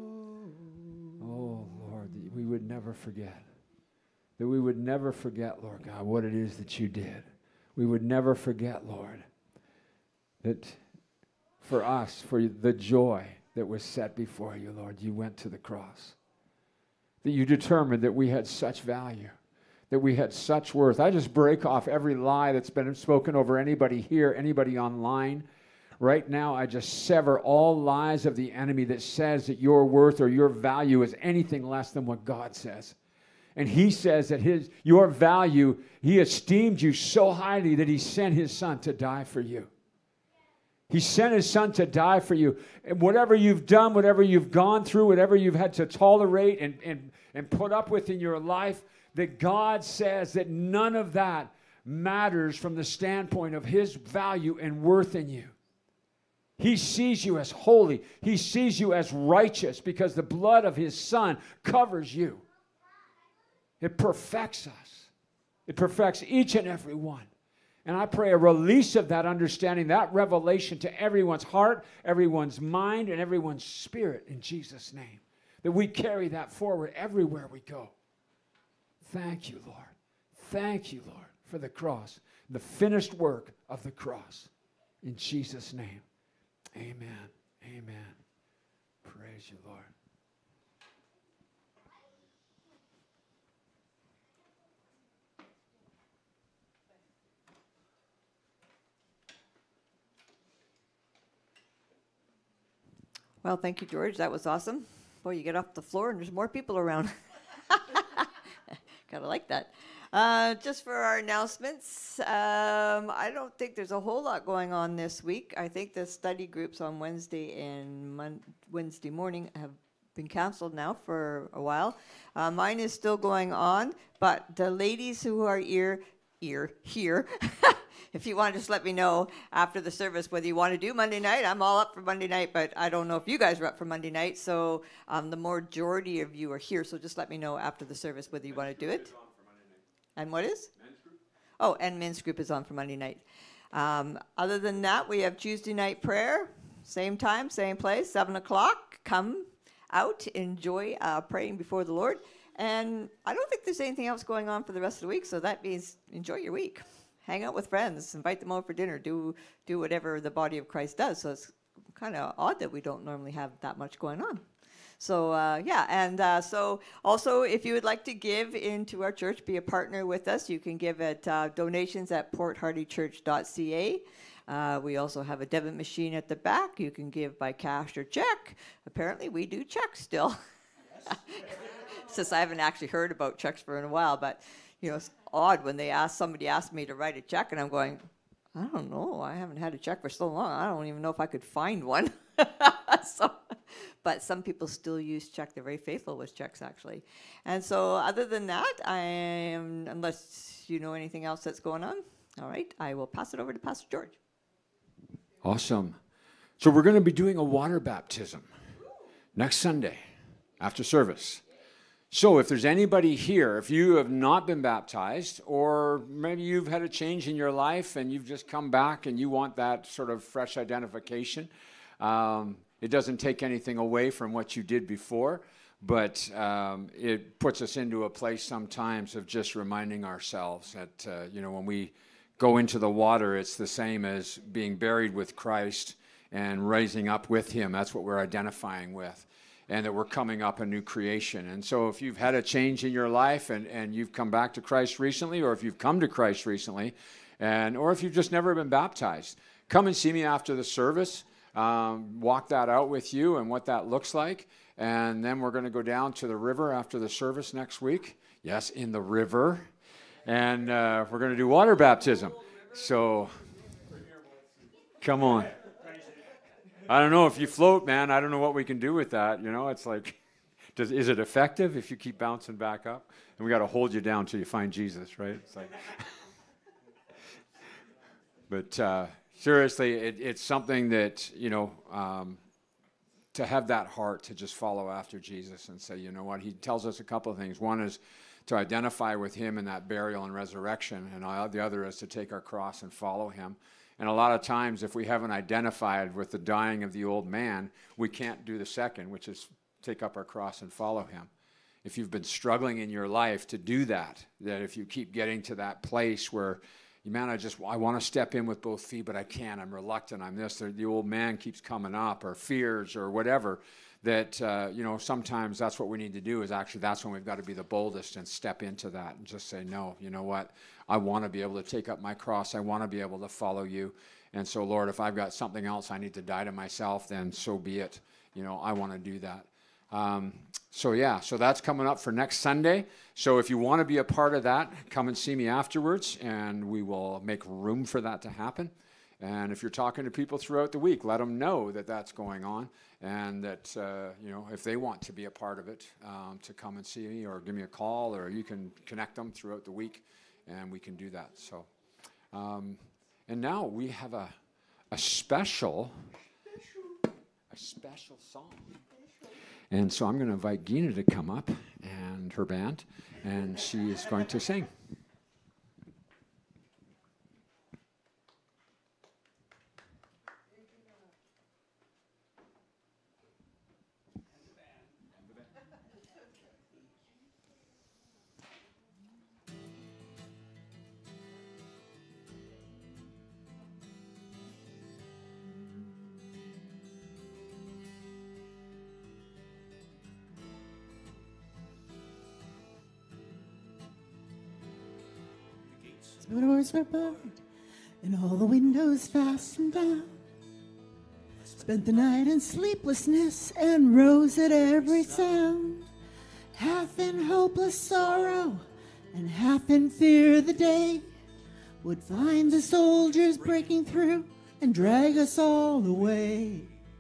Oh, Lord, that we would never forget. That we would never forget, Lord God, what it is that you did. We would never forget, Lord, that for us, for the joy that was set before you, Lord, you went to the cross. That you determined that we had such value, that we had such worth. I just break off every lie that's been spoken over anybody here, anybody online. Right now, I just sever all lies of the enemy that says that your worth or your value is anything less than what God says. And he says that his your value, he esteemed you so highly that he sent his son to die for you. He sent his son to die for you. And whatever you've done, whatever you've gone through, whatever you've had to tolerate and, and, and put up with in your life, that God says that none of that matters from the standpoint of his value and worth in you. He sees you as holy. He sees you as righteous because the blood of his son covers you. It perfects us. It perfects each and every one. And I pray a release of that understanding, that revelation to everyone's heart, everyone's mind, and everyone's spirit in Jesus' name. That we carry that forward everywhere we go. Thank you, Lord. Thank you, Lord, for the cross, the finished work of the cross. In Jesus' name, amen. Amen. Praise you, Lord. Well, thank you, George. That was awesome. Boy, you get off the floor and there's more people around. Kind of like that. Uh, just for our announcements, um, I don't think there's a whole lot going on this week. I think the study groups on Wednesday and Mon- Wednesday morning have been canceled now for a while. Uh, mine is still going on, but the ladies who are ear, ear, here, if you want to just let me know after the service whether you want to do Monday night. I'm all up for Monday night, but I don't know if you guys are up for Monday night. So um, the majority of you are here, so just let me know after the service whether you want to do it. And what is? Men's group. Oh, and men's group is on for Monday night. Um, other than that, we have Tuesday night prayer. Same time, same place, seven o'clock. Come out, enjoy uh, praying before the Lord. And I don't think there's anything else going on for the rest of the week, so that means enjoy your week. Hang out with friends, invite them over for dinner, do do whatever the body of Christ does. So it's kind of odd that we don't normally have that much going on. So uh, yeah, and uh, so also if you would like to give into our church, be a partner with us, you can give at uh, donations at port hardy church dot c a. Uh, we also have a debit machine at the back. You can give by cash or check. Apparently we do checks still. Since I haven't actually heard about checks for a while, but you know, it's odd when they ask somebody asked me to write a check, and I'm going, I don't know. I haven't had a check for so long. I don't even know if I could find one. so, but some people still use check. They're very faithful with checks, actually. And so, other than that, I am. Unless you know anything else that's going on, all right. I will pass it over to Pastor George. Awesome. So we're going to be doing a water baptism next Sunday after service. So if there's anybody here, if you have not been baptized, or maybe you've had a change in your life and you've just come back and you want that sort of fresh identification, um, it doesn't take anything away from what you did before, but um, it puts us into a place sometimes of just reminding ourselves that, uh, you know, when we go into the water, it's the same as being buried with Christ and raising up with him. That's what we're identifying with, and that we're coming up a new creation. And so if you've had a change in your life and, and you've come back to Christ recently, or if you've come to Christ recently, and or if you've just never been baptized, come and see me after the service. Um, walk that out with you and what that looks like. And then we're going to go down to the river after the service next week. Yes, in the river. And uh, we're going to do water baptism. So, come on. I don't know if you float, man. I don't know what we can do with that. You know, it's like, does is it effective if you keep bouncing back up? And we got to hold you down till you find Jesus, right? It's like, but uh, seriously, it, it's something that, you know, um, to have that heart to just follow after Jesus and say, you know what, he tells us a couple of things. One is to identify with him in that burial and resurrection, and the other is to take our cross and follow him. And a lot of times, if we haven't identified with the dying of the old man, we can't do the second, which is take up our cross and follow him. If you've been struggling in your life to do that, that if you keep getting to that place where, man, I just, I want to step in with both feet, but I can't. I'm reluctant. I'm this. The old man keeps coming up, or fears, or whatever. That, uh, you know, sometimes that's what we need to do is actually that's when we've got to be the boldest and step into that and just say, no, you know what? I want to be able to take up my cross. I want to be able to follow you. And so, Lord, if I've got something else I need to die to myself, then so be it. You know, I want to do that. Um, so, yeah, so that's coming up for next Sunday. So if you want to be a part of that, come and see me afterwards, and we will make room for that to happen. And if you're talking to people throughout the week, let them know that that's going on, and that, uh, you know, if they want to be a part of it, um, to come and see me or give me a call, or you can connect them throughout the week, and we can do that. So, um, and now we have a, a special, a special song. And so I'm going to invite Gina to come up and her band, and she is going to sing. The doors were barred and all the windows fastened down. Spent the night in sleeplessness and rose at every sound. Half in hopeless sorrow and half in fear the day would find the soldiers breaking through and drag us all away.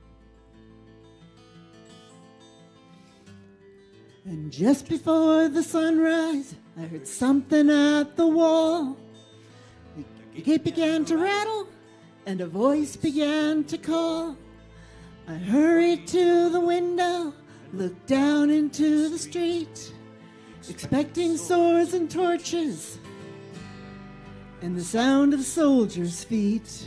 And just before the sunrise, I heard something at the wall. The gate began to rattle, and a voice began to call. I hurried to the window, looked down into the street, expecting swords and torches, and the sound of the soldiers' feet.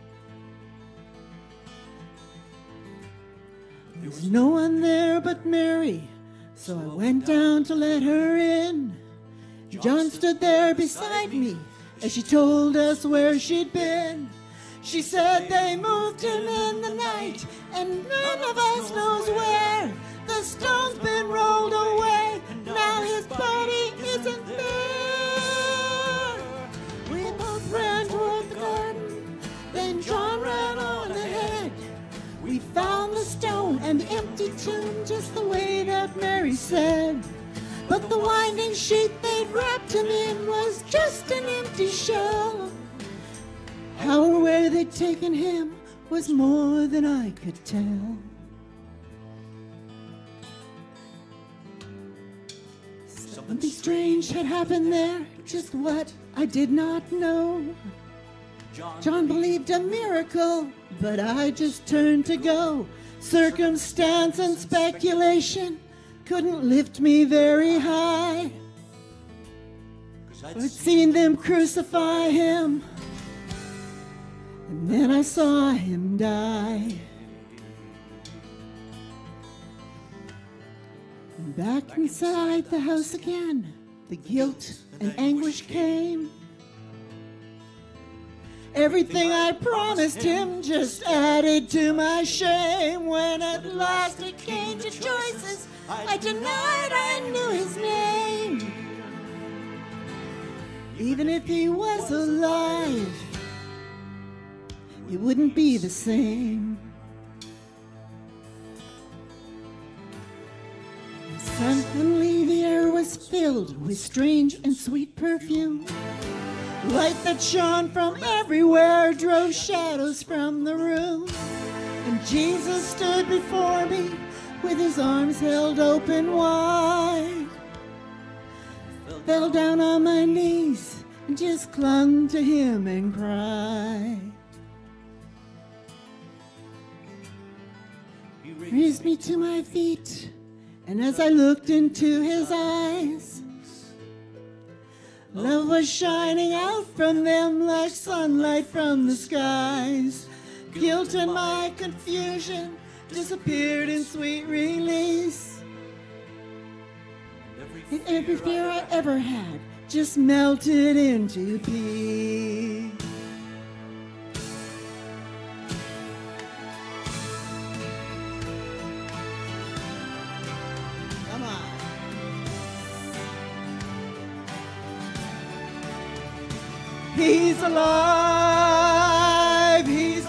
There was no one there but Mary, so I went down to let her in. John stood there beside me as she told us where she'd been. She said they moved him in the night, and none of us knows where. The stone's been rolled away, now his body isn't there. We both ran toward the garden, then John ran on ahead. We found the stone, an empty tomb, just the way that Mary said. But the winding sheet they'd wrapped him in was just an empty shell. How or where they'd taken him was more than I could tell. Something strange had happened there, just what I did not know. John believed a miracle, but I just turned to go. Circumstance and speculation couldn't lift me very high. I'd seen them crucify him, and then I saw him die. And back inside the house again, the guilt and anguish came. Everything I promised him just added to my shame. When at last it came to choices, I denied I knew his name. Even if he was alive, it wouldn't be the same. And suddenly the air was filled with strange and sweet perfume. Light that shone from everywhere drove shadows from the room. And Jesus stood before me with his arms held open wide. Fell down on my knees and just clung to him and cried. He raised me to my feet, and as I looked into his eyes, love was shining out from them like sunlight from the skies. Guilt and my confusion disappeared in sweet release. And every fear I ever had just melted into peace. Come on. He's alive, he's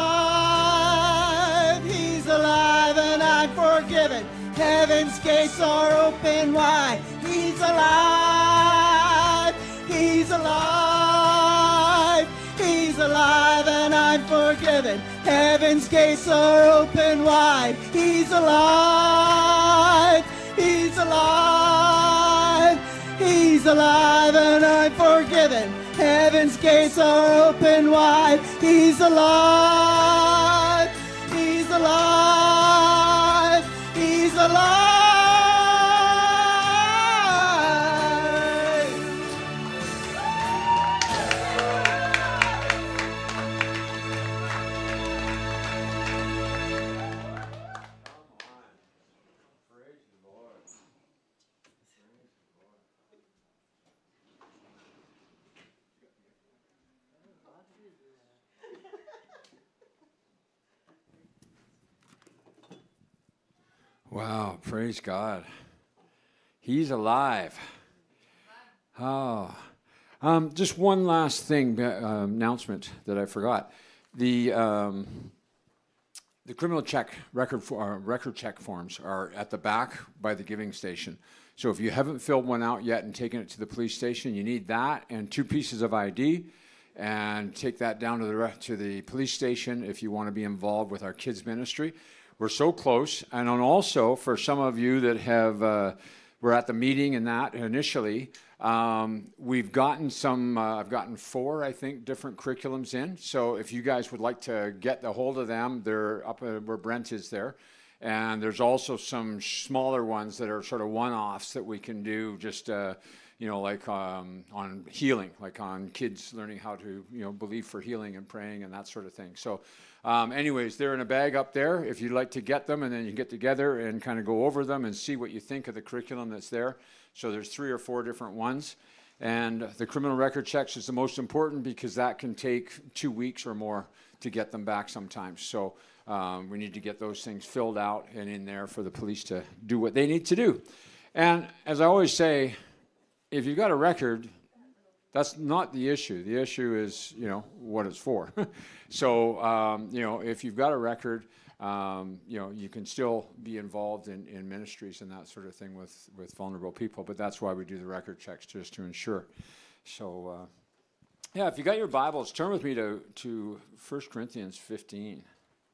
alive, he's alive, and I'm forgiven. Heaven's gates are open wide. He's alive, he's alive, he's alive, and I'm forgiven. Heaven's gates are open wide. He's alive, he's alive, he's alive, and I'm forgiven. Heaven's gates are open wide. He's alive, he's alive, he's alive. Wow, praise God. He's alive. Oh. Um, just one last thing, uh, announcement that I forgot. The um, the criminal check record for, uh, record check forms are at the back by the giving station. So if you haven't filled one out yet and taken it to the police station, you need that and two pieces of I D, and take that down to the re- to the police station if you want to be involved with our kids ministry. We're so close, and then also for some of you that have uh, were at the meeting and that initially, um, we've gotten some. Uh, I've gotten four, I think, different curriculums in. So if you guys would like to get a hold of them, they're up uh, where Brent is there, and there's also some smaller ones that are sort of one-offs that we can do just. Uh, you know, like um, on healing, like on kids learning how to, you know, believe for healing and praying and that sort of thing. So um, anyways, they're in a bag up there if you'd like to get them, and then you can get together and kind of go over them and see what you think of the curriculum that's there. So there's three or four different ones. And the criminal record checks is the most important because that can take two weeks or more to get them back sometimes. So um, we need to get those things filled out and in there for the police to do what they need to do. And as I always say, if you've got a record, that's not the issue. The issue is, you know, what it's for. So, um, you know, if you've got a record, um, you know, you can still be involved in, in ministries and that sort of thing with, with vulnerable people. But that's why we do the record checks, just to ensure. So, uh, yeah, if you got your Bibles, turn with me to, to First Corinthians fifteen.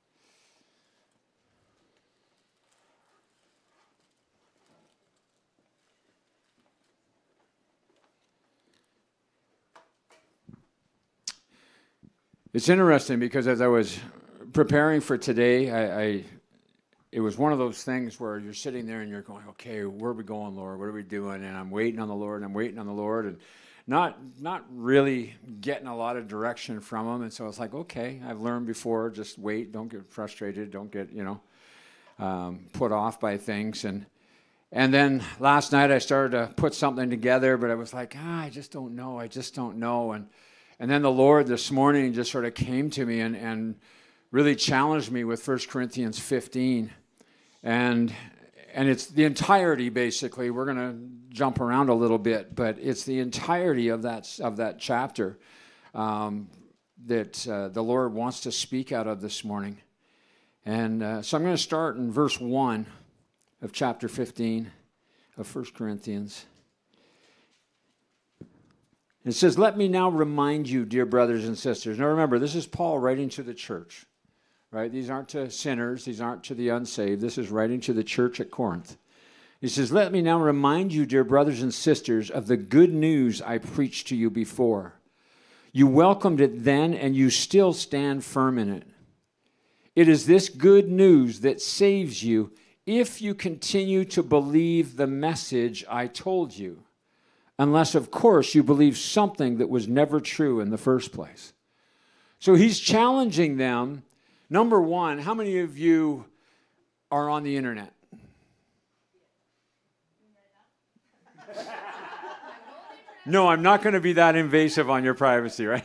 It's interesting because as I was preparing for today, I, I it was one of those things where you're sitting there and you're going, okay, where are we going, Lord? What are we doing? And I'm waiting on the Lord, and I'm waiting on the Lord, and not not really getting a lot of direction from him. And so I was like, okay, I've learned before, just wait, don't get frustrated, don't get, you know, um, put off by things. And and then last night I started to put something together, but I was like, ah, I just don't know, I just don't know. And And then the Lord this morning just sort of came to me and, and really challenged me with First Corinthians fifteen. And and it's the entirety, basically. We're going to jump around a little bit, but it's the entirety of that, of that chapter um, that uh, the Lord wants to speak out of this morning. And uh, so I'm going to start in verse one of chapter fifteen of First Corinthians. It says, "Let me now remind you, dear brothers and sisters." Now remember, this is Paul writing to the church, right? These aren't to sinners. These aren't to the unsaved. This is writing to the church at Corinth. He says, "Let me now remind you, dear brothers and sisters, of the good news I preached to you before. You welcomed it then, and you still stand firm in it. It is this good news that saves you if you continue to believe the message I told you. Unless, of course, you believe something that was never true in the first place." So he's challenging them. Number one, how many of you are on the internet? No, I'm not going to be that invasive on your privacy, right?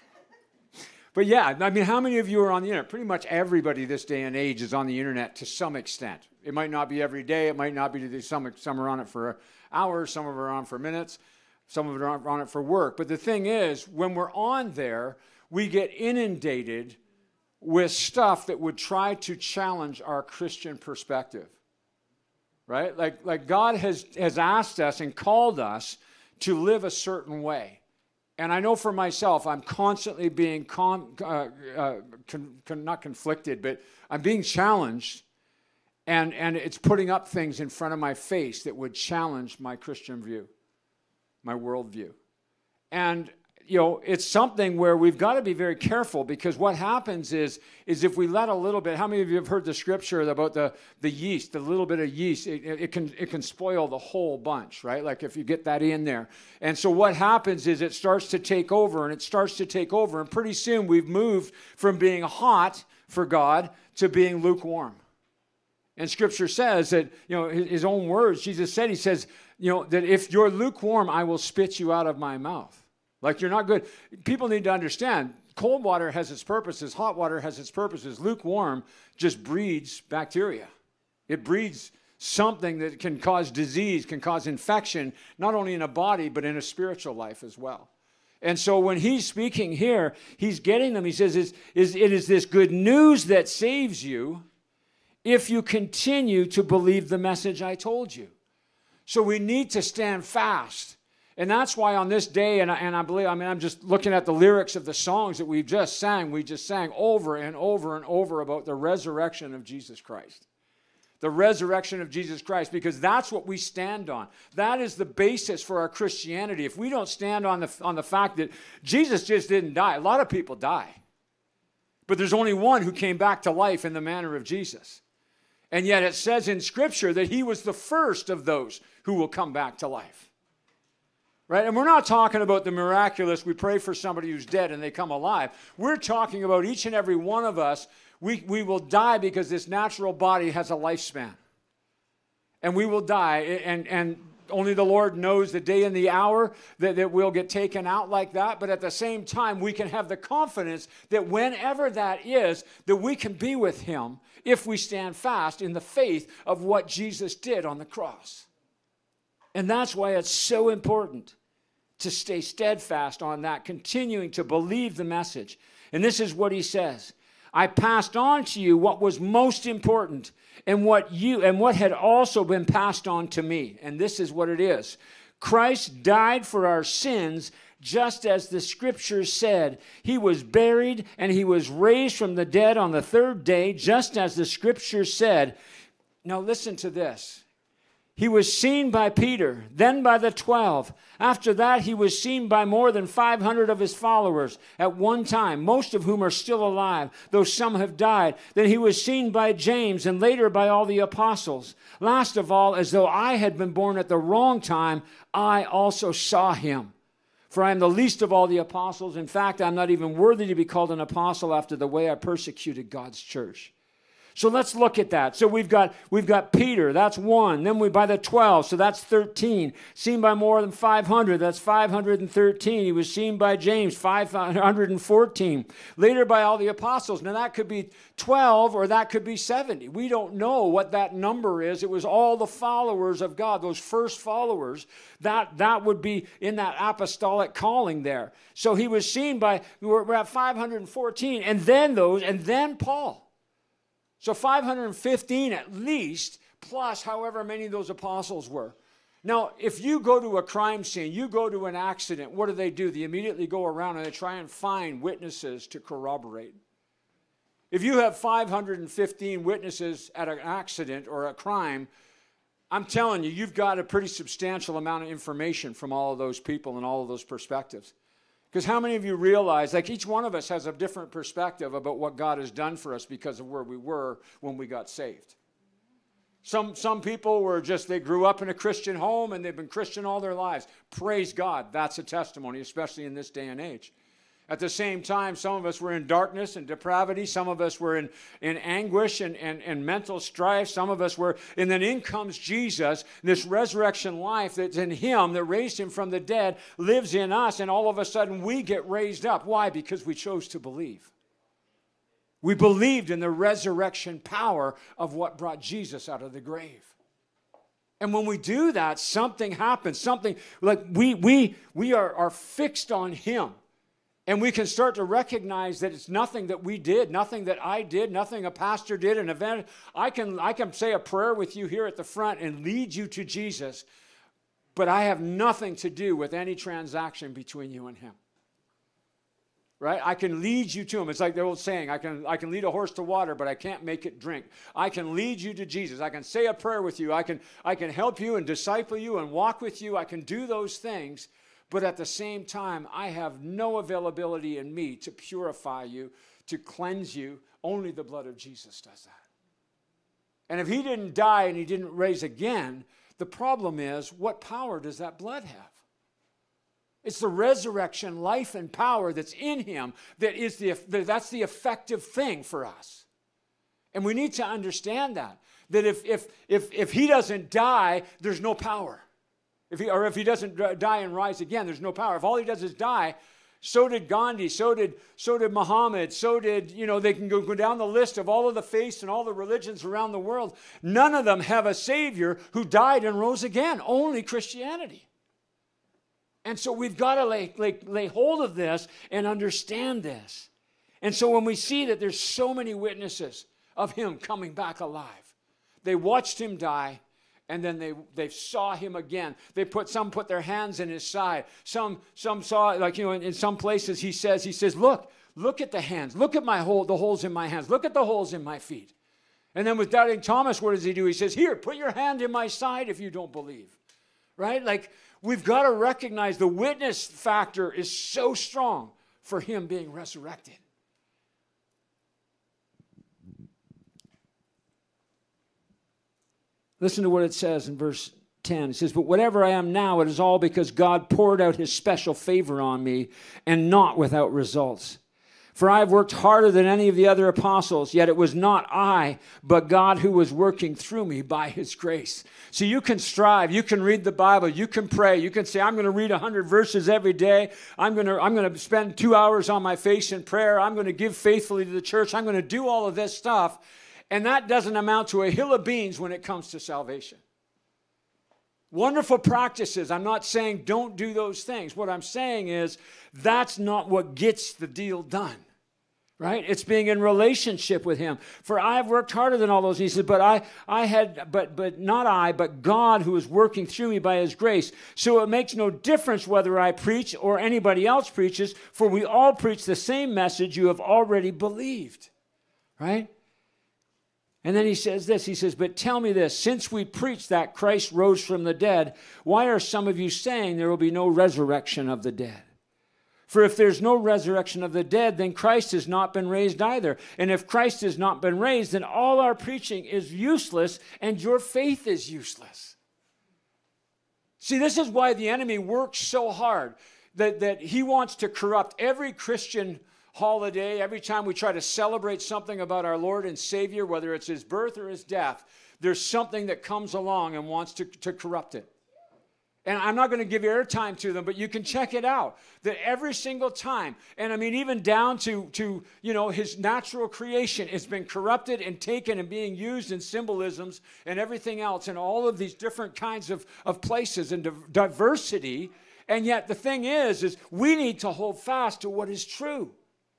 But yeah, I mean, how many of you are on the internet? Pretty much everybody this day and age is on the internet to some extent. It might not be every day. It might not be, some, some are on it for hours, some of them are on for minutes, some of them are on it for work. But the thing is, when we're on there, we get inundated with stuff that would try to challenge our Christian perspective, right? Like, like God has, has asked us and called us to live a certain way. And I know for myself, I'm constantly being, con, uh, uh, con, con, not conflicted, but I'm being challenged. And, and it's putting up things in front of my face that would challenge my Christian view, my worldview. And, you know, it's something where we've got to be very careful, because what happens is, is if we let a little bit, how many of you have heard the scripture about the, the yeast, the little bit of yeast, it, it, can, it can spoil the whole bunch, right? Like if you get that in there. And so what happens is it starts to take over and it starts to take over. And pretty soon we've moved from being hot for God to being lukewarm. And Scripture says that, you know, his own words, Jesus said, he says, you know, that if you're lukewarm, I will spit you out of my mouth. Like you're not good. People need to understand, cold water has its purposes, hot water has its purposes. Lukewarm just breeds bacteria. It breeds something that can cause disease, can cause infection, not only in a body, but in a spiritual life as well. And so when he's speaking here, he's getting them. He says, is, is, it is this good news that saves you if you continue to believe the message I told you. So we need to stand fast. And that's why on this day, and I, and I believe, I mean, I'm just looking at the lyrics of the songs that we've just sang. We just sang over and over and over about the resurrection of Jesus Christ. The resurrection of Jesus Christ, because that's what we stand on. That is the basis for our Christianity. If we don't stand on the, on the fact that Jesus just didn't die, a lot of people die. But there's only one who came back to life in the manner of Jesus. And yet it says in Scripture that he was the first of those who will come back to life. Right? And we're not talking about the miraculous, we pray for somebody who's dead and they come alive. We're talking about each and every one of us. We, we will die because this natural body has a lifespan. And we will die. And, and only the Lord knows the day and the hour that, that we'll get taken out like that. But at the same time, we can have the confidence that whenever that is, that we can be with him if we stand fast in the faith of what Jesus did on the cross. And that's why it's so important to stay steadfast on that, continuing to believe the message. And this is what he says. I passed on to you what was most important and what you and what had also been passed on to me. And this is what it is. Christ died for our sins, just as the Scriptures said. He was buried and he was raised from the dead on the third day, just as the Scriptures said. Now listen to this. He was seen by Peter, then by the twelve. After that, he was seen by more than five hundred of his followers at one time, most of whom are still alive, though some have died. Then he was seen by James, and later by all the apostles. Last of all, as though I had been born at the wrong time, I also saw him. For I am the least of all the apostles. In fact, I'm not even worthy to be called an apostle after the way I persecuted God's church. So let's look at that. So we've got we've got Peter, that's one. Then we by the twelve, so that's thirteen. Seen by more than five hundred, that's five hundred thirteen. He was seen by James, five hundred fourteen. Later by all the apostles. Now that could be twelve or that could be seventy. We don't know what that number is. It was all the followers of God, those first followers. That, that would be in that apostolic calling there. So he was seen by, we're, we're at five hundred fourteen. And then those, and then Paul. So five hundred fifteen at least, plus however many of those apostles were. Now, if you go to a crime scene, you go to an accident, what do they do? They immediately go around and they try and find witnesses to corroborate. If you have five hundred fifteen witnesses at an accident or a crime, I'm telling you, you've got a pretty substantial amount of information from all of those people and all of those perspectives. Because how many of you realize, like each one of us has a different perspective about what God has done for us because of where we were when we got saved. Some, some people were just, they grew up in a Christian home and they've been Christian all their lives. Praise God, that's a testimony, especially in this day and age. At the same time, some of us were in darkness and depravity. Some of us were in, in anguish and, and, and mental strife. Some of us were, and then in comes Jesus, this resurrection life that's in him, that raised him from the dead, lives in us, and all of a sudden we get raised up. Why? Because we chose to believe. We believed in the resurrection power of what brought Jesus out of the grave. And when we do that, something happens. Something, like we, we, we are, are fixed on him. And we can start to recognize that it's nothing that we did, nothing that I did, nothing a pastor did, an event. I can, I can say a prayer with you here at the front and lead you to Jesus, but I have nothing to do with any transaction between you and him. Right? I can lead you to him. It's like the old saying, I can, I can lead a horse to water, but I can't make it drink. I can lead you to Jesus. I can say a prayer with you. I can, I can help you and disciple you and walk with you. I can do those things. But at the same time, I have no availability in me to purify you, to cleanse you. Only the blood of Jesus does that. And if he didn't die and he didn't raise again, the problem is, what power does that blood have? It's the resurrection, life, and power that's in him that is the, that's the effective thing for us. And we need to understand that. That if, if, if, if he doesn't die, there's no power. If he, or if he doesn't die and rise again, there's no power. If all he does is die, so did Gandhi, so did, so did Muhammad, so did, you know, they can go, go down the list of all of the faiths and all the religions around the world. None of them have a Savior who died and rose again, only Christianity. And so we've got to lay, lay, lay hold of this and understand this. And so when we see that there's so many witnesses of him coming back alive, they watched him die, and then they, they saw him again. They put, some put their hands in his side. Some, some saw, like, you know, in, in some places he says, he says, look, look at the hands. Look at my hole, the holes in my hands. Look at the holes in my feet. And then with doubting Thomas, what does he do? He says, here, put your hand in my side if you don't believe. Right? Like, we've got to recognize the witness factor is so strong for him being resurrected. Listen to what it says in verse ten. It says, but whatever I am now, it is all because God poured out his special favor on me, and not without results. For I have worked harder than any of the other apostles, yet it was not I, but God who was working through me by his grace. So you can strive, you can read the Bible, you can pray, you can say, I'm going to read one hundred verses every day, I'm going to, I'm going to spend two hours on my face in prayer, I'm going to give faithfully to the church, I'm going to do all of this stuff. And that doesn't amount to a hill of beans when it comes to salvation. Wonderful practices. I'm not saying don't do those things. What I'm saying is that's not what gets the deal done. Right? It's being in relationship with him. For I have worked harder than all those. He said, but I, I had, but, but not I, but God who is working through me by his grace. So it makes no difference whether I preach or anybody else preaches, for we all preach the same message you have already believed. Right? And then he says this, he says, but tell me this, since we preach that Christ rose from the dead, why are some of you saying there will be no resurrection of the dead? For if there's no resurrection of the dead, then Christ has not been raised either. And if Christ has not been raised, then all our preaching is useless and your faith is useless. See, this is why the enemy works so hard, that, that he wants to corrupt every Christian holiday, every time we try to celebrate something about our Lord and Savior, whether it's his birth or his death, there's something that comes along and wants to, to corrupt it. And I'm not going to give you airtime to them, but you can check it out. That every single time, and I mean even down to, to you know, his natural creation has been corrupted and taken and being used in symbolisms and everything else in all of these different kinds of, of places and div- diversity. And yet the thing is, is we need to hold fast to what is true.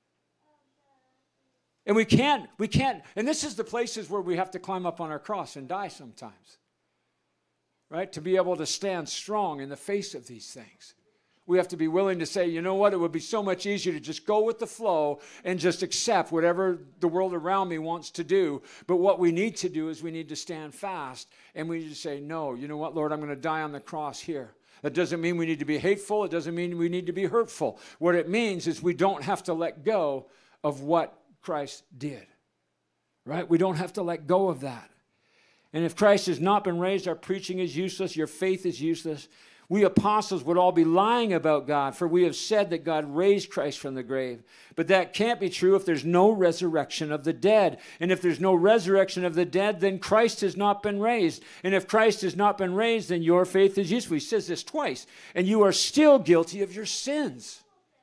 And we can't, we can't, and this is the places where we have to climb up on our cross and die sometimes. Right? To be able to stand strong in the face of these things. We have to be willing to say, you know what, it would be so much easier to just go with the flow and just accept whatever the world around me wants to do. But what we need to do is we need to stand fast and we need to say, no, you know what, Lord, I'm going to die on the cross here. That doesn't mean we need to be hateful. It doesn't mean we need to be hurtful. What it means is we don't have to let go of what Christ did. Right? We don't have to let go of that. And if Christ has not been raised, our preaching is useless, your faith is useless. We apostles would all be lying about God, for we have said that God raised Christ from the grave. But that can't be true if there's no resurrection of the dead. And if there's no resurrection of the dead, then Christ has not been raised. And if Christ has not been raised, then your faith is useless. He says this twice. And you are still guilty of your sins.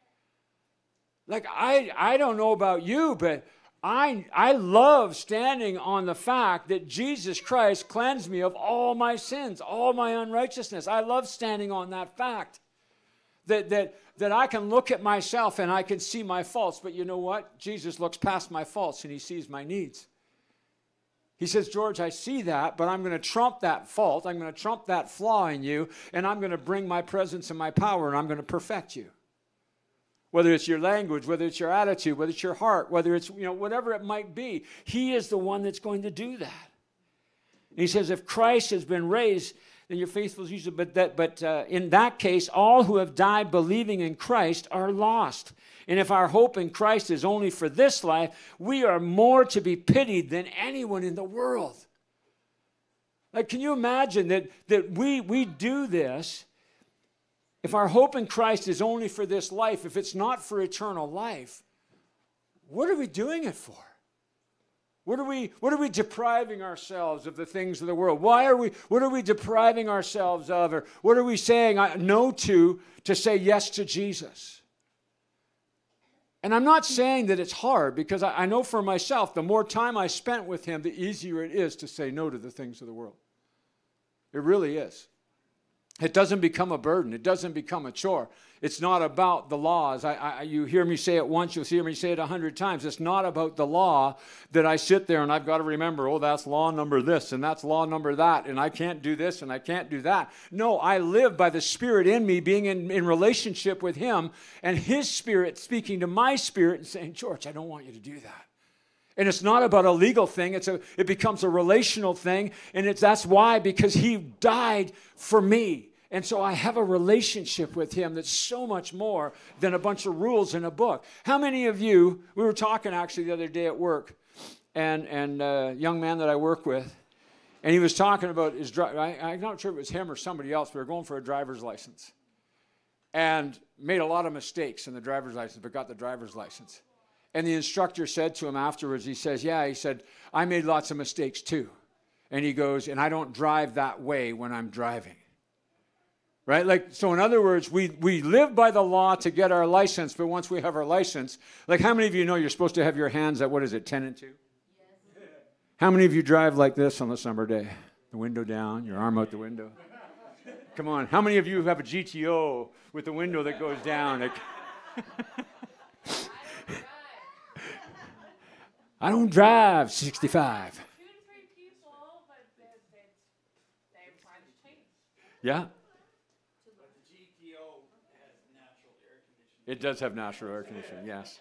Like, I, I don't know about you, but I, I love standing on the fact that Jesus Christ cleansed me of all my sins, all my unrighteousness. I love standing on that fact. That, that, that I can look at myself and I can see my faults. But you know what? Jesus looks past my faults and he sees my needs. He says, George, I see that, but I'm going to trump that fault. I'm going to trump that flaw in you. And I'm going to bring my presence and my power and I'm going to perfect you. Whether it's your language, whether it's your attitude, whether it's your heart, whether it's, you know, whatever it might be, he is the one that's going to do that. And he says, if Christ has been raised, then your faithful is useless. But, that, but uh, in that case, all who have died believing in Christ are lost. And if our hope in Christ is only for this life, we are more to be pitied than anyone in the world. Like, can you imagine that, that we, we do this? If our hope in Christ is only for this life, if it's not for eternal life, what are we doing it for? What are we, what are we depriving ourselves of the things of the world? Why are we, what are we depriving ourselves of? Or what are we saying no to to say yes to Jesus? And I'm not saying that it's hard, because I, I know for myself, the more time I spent with him, the easier it is to say no to the things of the world. It really is. It doesn't become a burden. It doesn't become a chore. It's not about the laws. I, I, you hear me say it once, you'll hear me say it a hundred times. It's not about the law that I sit there and I've got to remember, oh, that's law number this and that's law number that, and I can't do this and I can't do that. No, I live by the Spirit in me being in, in relationship with him and his Spirit speaking to my spirit and saying, George, I don't want you to do that. And it's not about a legal thing. It's a, it becomes a relational thing. And it's, that's why, because he died for me. And so I have a relationship with him that's so much more than a bunch of rules in a book. How many of you, we were talking actually the other day at work, and, and a young man that I work with, and he was talking about his, I, I'm not sure if it was him or somebody else, we were going for a driver's license. And made a lot of mistakes in the driver's license, but got the driver's license. And the instructor said to him afterwards, he says, yeah, he said, I made lots of mistakes too. And he goes, and I don't drive that way when I'm driving. Right? Like, so in other words, we, we live by the law to get our license, but once we have our license, like how many of you know you're supposed to have your hands at, what is it, ten and two? Yes. How many of you drive like this on the summer day? The window down, your arm out the window. Come on. How many of you have a G T O with the window that goes down? Like, I don't drive sixty-five. Two to three people, but they, they, they're trying to change. Yeah. But the G T O has natural air conditioning. It does have natural air conditioning, yes.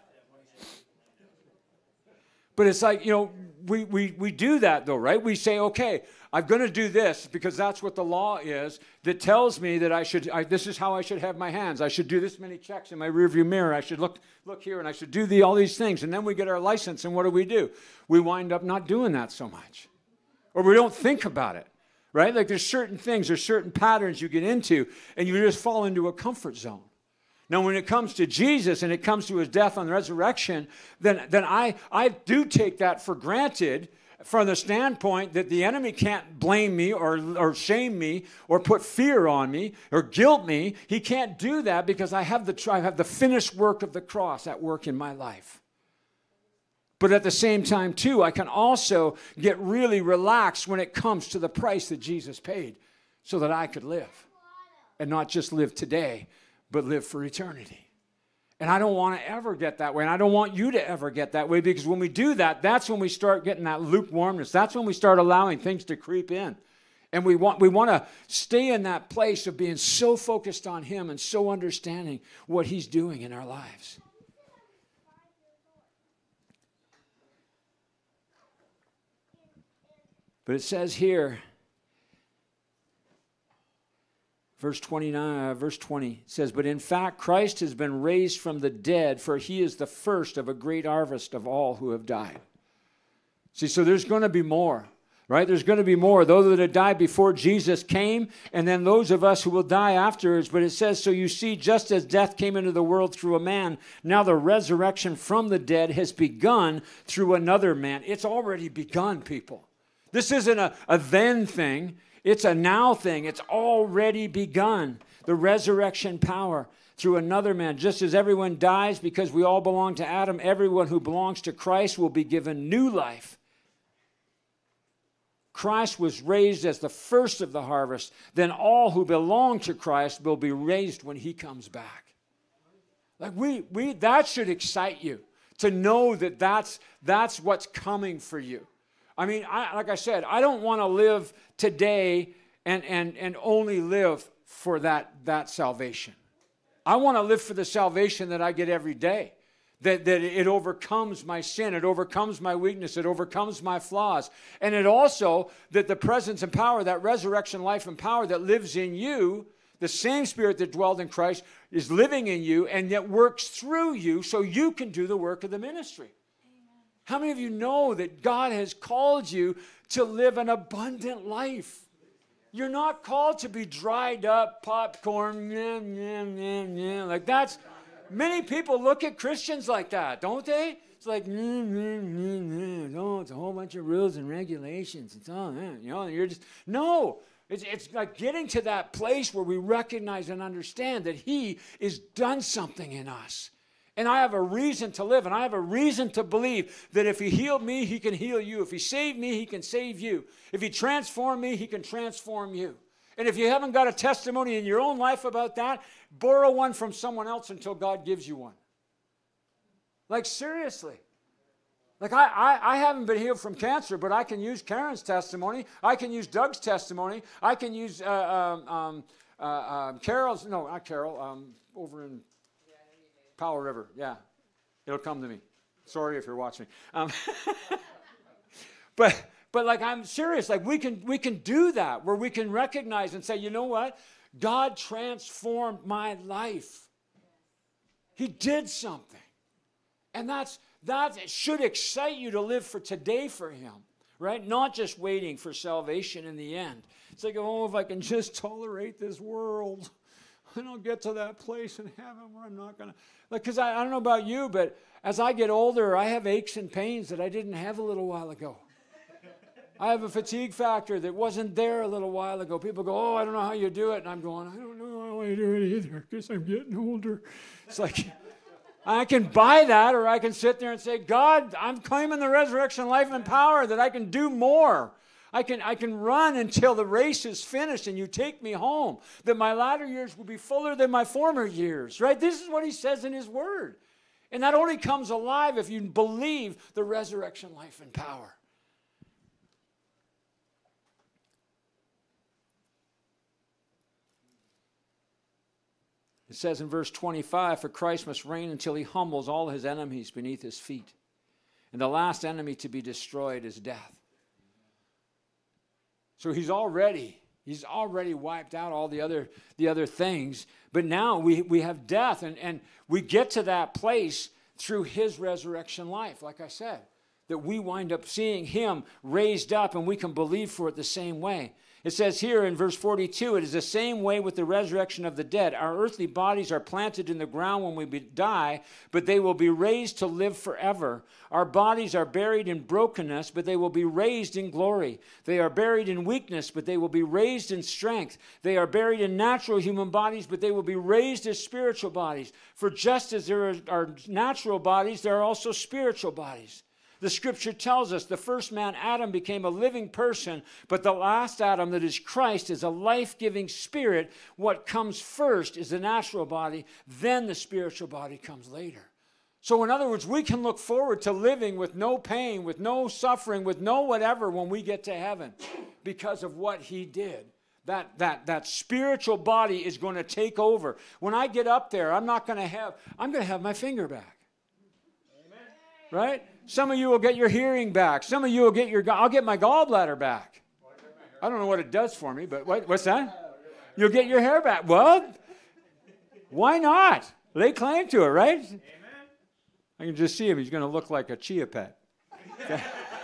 But it's like, you know, we, we, we do that though, right? We say, okay, I'm going to do this because that's what the law is that tells me that I should, I, this is how I should have my hands. I should do this many checks in my rearview mirror. I should look look here and I should do the, all these things. And then we get our license and what do we do? We wind up not doing that so much. Or we don't think about it, right? Like there's certain things, there's certain patterns you get into and you just fall into a comfort zone. Now, when it comes to Jesus and it comes to his death and resurrection, then, then I, I do take that for granted from the standpoint that the enemy can't blame me or, or shame me or put fear on me or guilt me. He can't do that because I have the, I have the finished work of the cross at work in my life. But at the same time, too, I can also get really relaxed when it comes to the price that Jesus paid so that I could live. And not just live today, but live for eternity. And I don't want to ever get that way. And I don't want you to ever get that way, because when we do that, that's when we start getting that lukewarmness. That's when we start allowing things to creep in. And we want, we want to stay in that place of being so focused on him and so understanding what he's doing in our lives. But it says here, verse twenty-nine, uh, verse twenty says, but in fact, Christ has been raised from the dead, for he is the first of a great harvest of all who have died. See, so there's going to be more, right? There's going to be more. Those that had died before Jesus came, and then those of us who will die afterwards. But it says, so you see, just as death came into the world through a man, now the resurrection from the dead has begun through another man. It's already begun, people. This isn't a, a then thing. It's a now thing. It's already begun. The resurrection power through another man. Just as everyone dies because we all belong to Adam, everyone who belongs to Christ will be given new life. Christ was raised as the first of the harvest. Then all who belong to Christ will be raised when he comes back. Like we, we, that should excite you to know that that's, that's what's coming for you. I mean, I, like I said, I don't want to live today and, and, and only live for that, that salvation. I want to live for the salvation that I get every day, that, that it overcomes my sin, it overcomes my weakness, it overcomes my flaws. And it also, that the presence and power, that resurrection life and power that lives in you, the same Spirit that dwelled in Christ is living in you and that works through you so you can do the work of the ministry. How many of you know that God has called you to live an abundant life? You're not called to be dried up popcorn. Nyeh, nyeh, nyeh, nyeh. Like that's, many people look at Christians like that, don't they? It's like, nyeh, nyeh, nyeh, nyeh. Oh, it's a whole bunch of rules and regulations. It's all that, you know, and you're just, no. It's, it's like getting to that place where we recognize and understand that he has done something in us. And I have a reason to live, and I have a reason to believe that if he healed me, he can heal you. If he saved me, he can save you. If he transformed me, he can transform you. And if you haven't got a testimony in your own life about that, borrow one from someone else until God gives you one. Like, seriously. Like, I, I, I haven't been healed from cancer, but I can use Karen's testimony. I can use Doug's testimony. I can use uh, um, um, uh, uh, Carol's, no, not Carol, um, over in Powell River, yeah. It'll come to me. Sorry if you're watching. Um, but but like I'm serious. Like we can we can do that where we can recognize and say, you know what? God transformed my life. He did something. And that's that should excite you to live for today for him, right? Not just waiting for salvation in the end. It's like, oh, if I can just tolerate this world, and I'll get to that place in heaven where I'm not going to, like, because I, I don't know about you, but as I get older, I have aches and pains that I didn't have a little while ago. I have a fatigue factor that wasn't there a little while ago. People go, oh, I don't know how you do it. And I'm going, I don't know how I do it either because I'm getting older. It's like, I can buy that, or I can sit there and say, God, I'm claiming the resurrection life and power that I can do more. I can, I can run until the race is finished and you take me home. That my latter years will be fuller than my former years, right? This is what he says in his word. And that only comes alive if you believe the resurrection life and power. It says in verse twenty-five, for Christ must reign until he humbles all his enemies beneath his feet. And the last enemy to be destroyed is death. So he's already, he's already wiped out all the other, the other things. But now we, we have death, and, and we get to that place through his resurrection life, like I said. that we wind up seeing him raised up and we can believe for it the same way. It says here in verse forty-two, it is the same way with the resurrection of the dead. Our earthly bodies are planted in the ground when we be, die, but they will be raised to live forever. Our bodies are buried in brokenness, but they will be raised in glory. They are buried in weakness, but they will be raised in strength. They are buried in natural human bodies, but they will be raised as spiritual bodies. For just as there are natural bodies, there are also spiritual bodies. The scripture tells us the first man, Adam, became a living person, but the last Adam, that is Christ, is a life-giving spirit. What comes first is the natural body, then the spiritual body comes later. So in other words, we can look forward to living with no pain, with no suffering, with no whatever when we get to heaven because of what he did. That, that, that spiritual body is going to take over. When I get up there, I'm not going to have, I'm going to have my finger back. Amen. Right? Some of you will get your hearing back. Some of you will get your, I'll get my gallbladder back. I don't know what it does for me, but what, what's that? You'll get your hair back. Well, why not? Lay claim to it, right? Amen. I can just see him. He's going to look like a chia pet. Okay.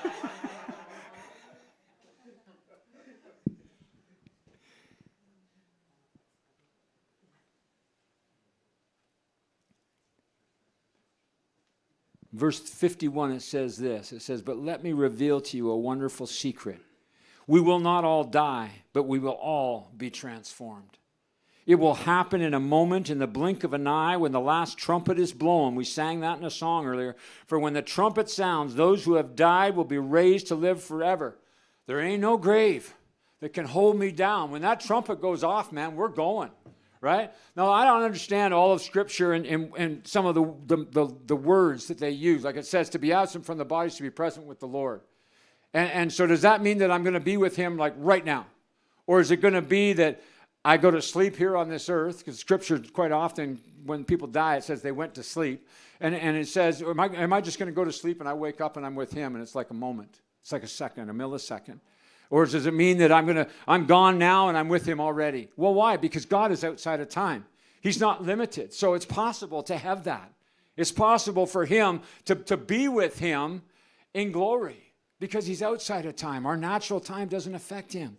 Verse fifty-one, it says this. It says, but let me reveal to you a wonderful secret. We will not all die, but we will all be transformed. It will happen in a moment, in the blink of an eye, when the last trumpet is blown. We sang that in a song earlier. For when the trumpet sounds, those who have died will be raised to live forever. There ain't no grave that can hold me down. When that trumpet goes off, man, we're going. Right? Now, I don't understand all of Scripture and, and, and some of the, the, the, the words that they use. Like it says, to be absent from the body is to be present with the Lord. And, and so does that mean that I'm going to be with him like right now? Or is it going to be that I go to sleep here on this earth? Because Scripture quite often, when people die, it says they went to sleep. And, and it says, am I, am I just going to go to sleep and I wake up and I'm with him and it's like a moment? It's like a second, a millisecond. Or does it mean that I'm going to, I'm gone now and I'm with him already? Well, why? Because God is outside of time. He's not limited. So it's possible to have that. It's possible for him to, to be with him in glory because he's outside of time. Our natural time doesn't affect him.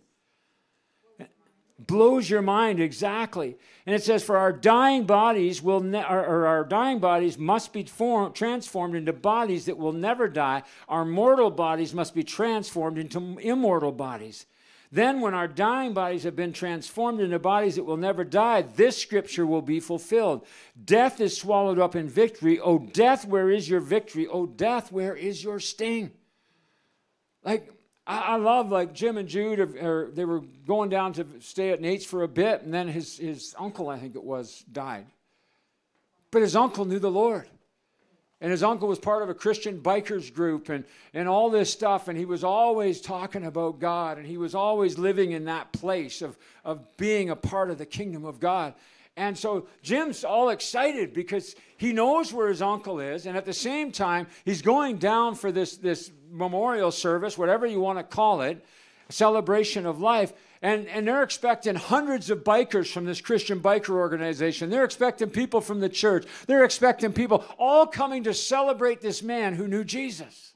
Blows your mind, exactly. And it says, for our dying bodies will ne- or, or our dying bodies must be form- transformed into bodies that will never die. Our mortal bodies must be transformed into immortal bodies. Then when our dying bodies have been transformed into bodies that will never die, this scripture will be fulfilled. Death is swallowed up in victory. O death, where is your victory? O death, where is your sting? Like, I love, like, Jim and Jude, or, or they were going down to stay at Nate's for a bit, and then his, his uncle, I think it was, died. But his uncle knew the Lord. And his uncle was part of a Christian bikers group and, and all this stuff, and he was always talking about God, and he was always living in that place of, of being a part of the kingdom of God. And so Jim's all excited because he knows where his uncle is, and at the same time, he's going down for this, this memorial service, whatever you want to call it, celebration of life, and, and they're expecting hundreds of bikers from this Christian biker organization. They're expecting people from the church. They're expecting people all coming to celebrate this man who knew Jesus.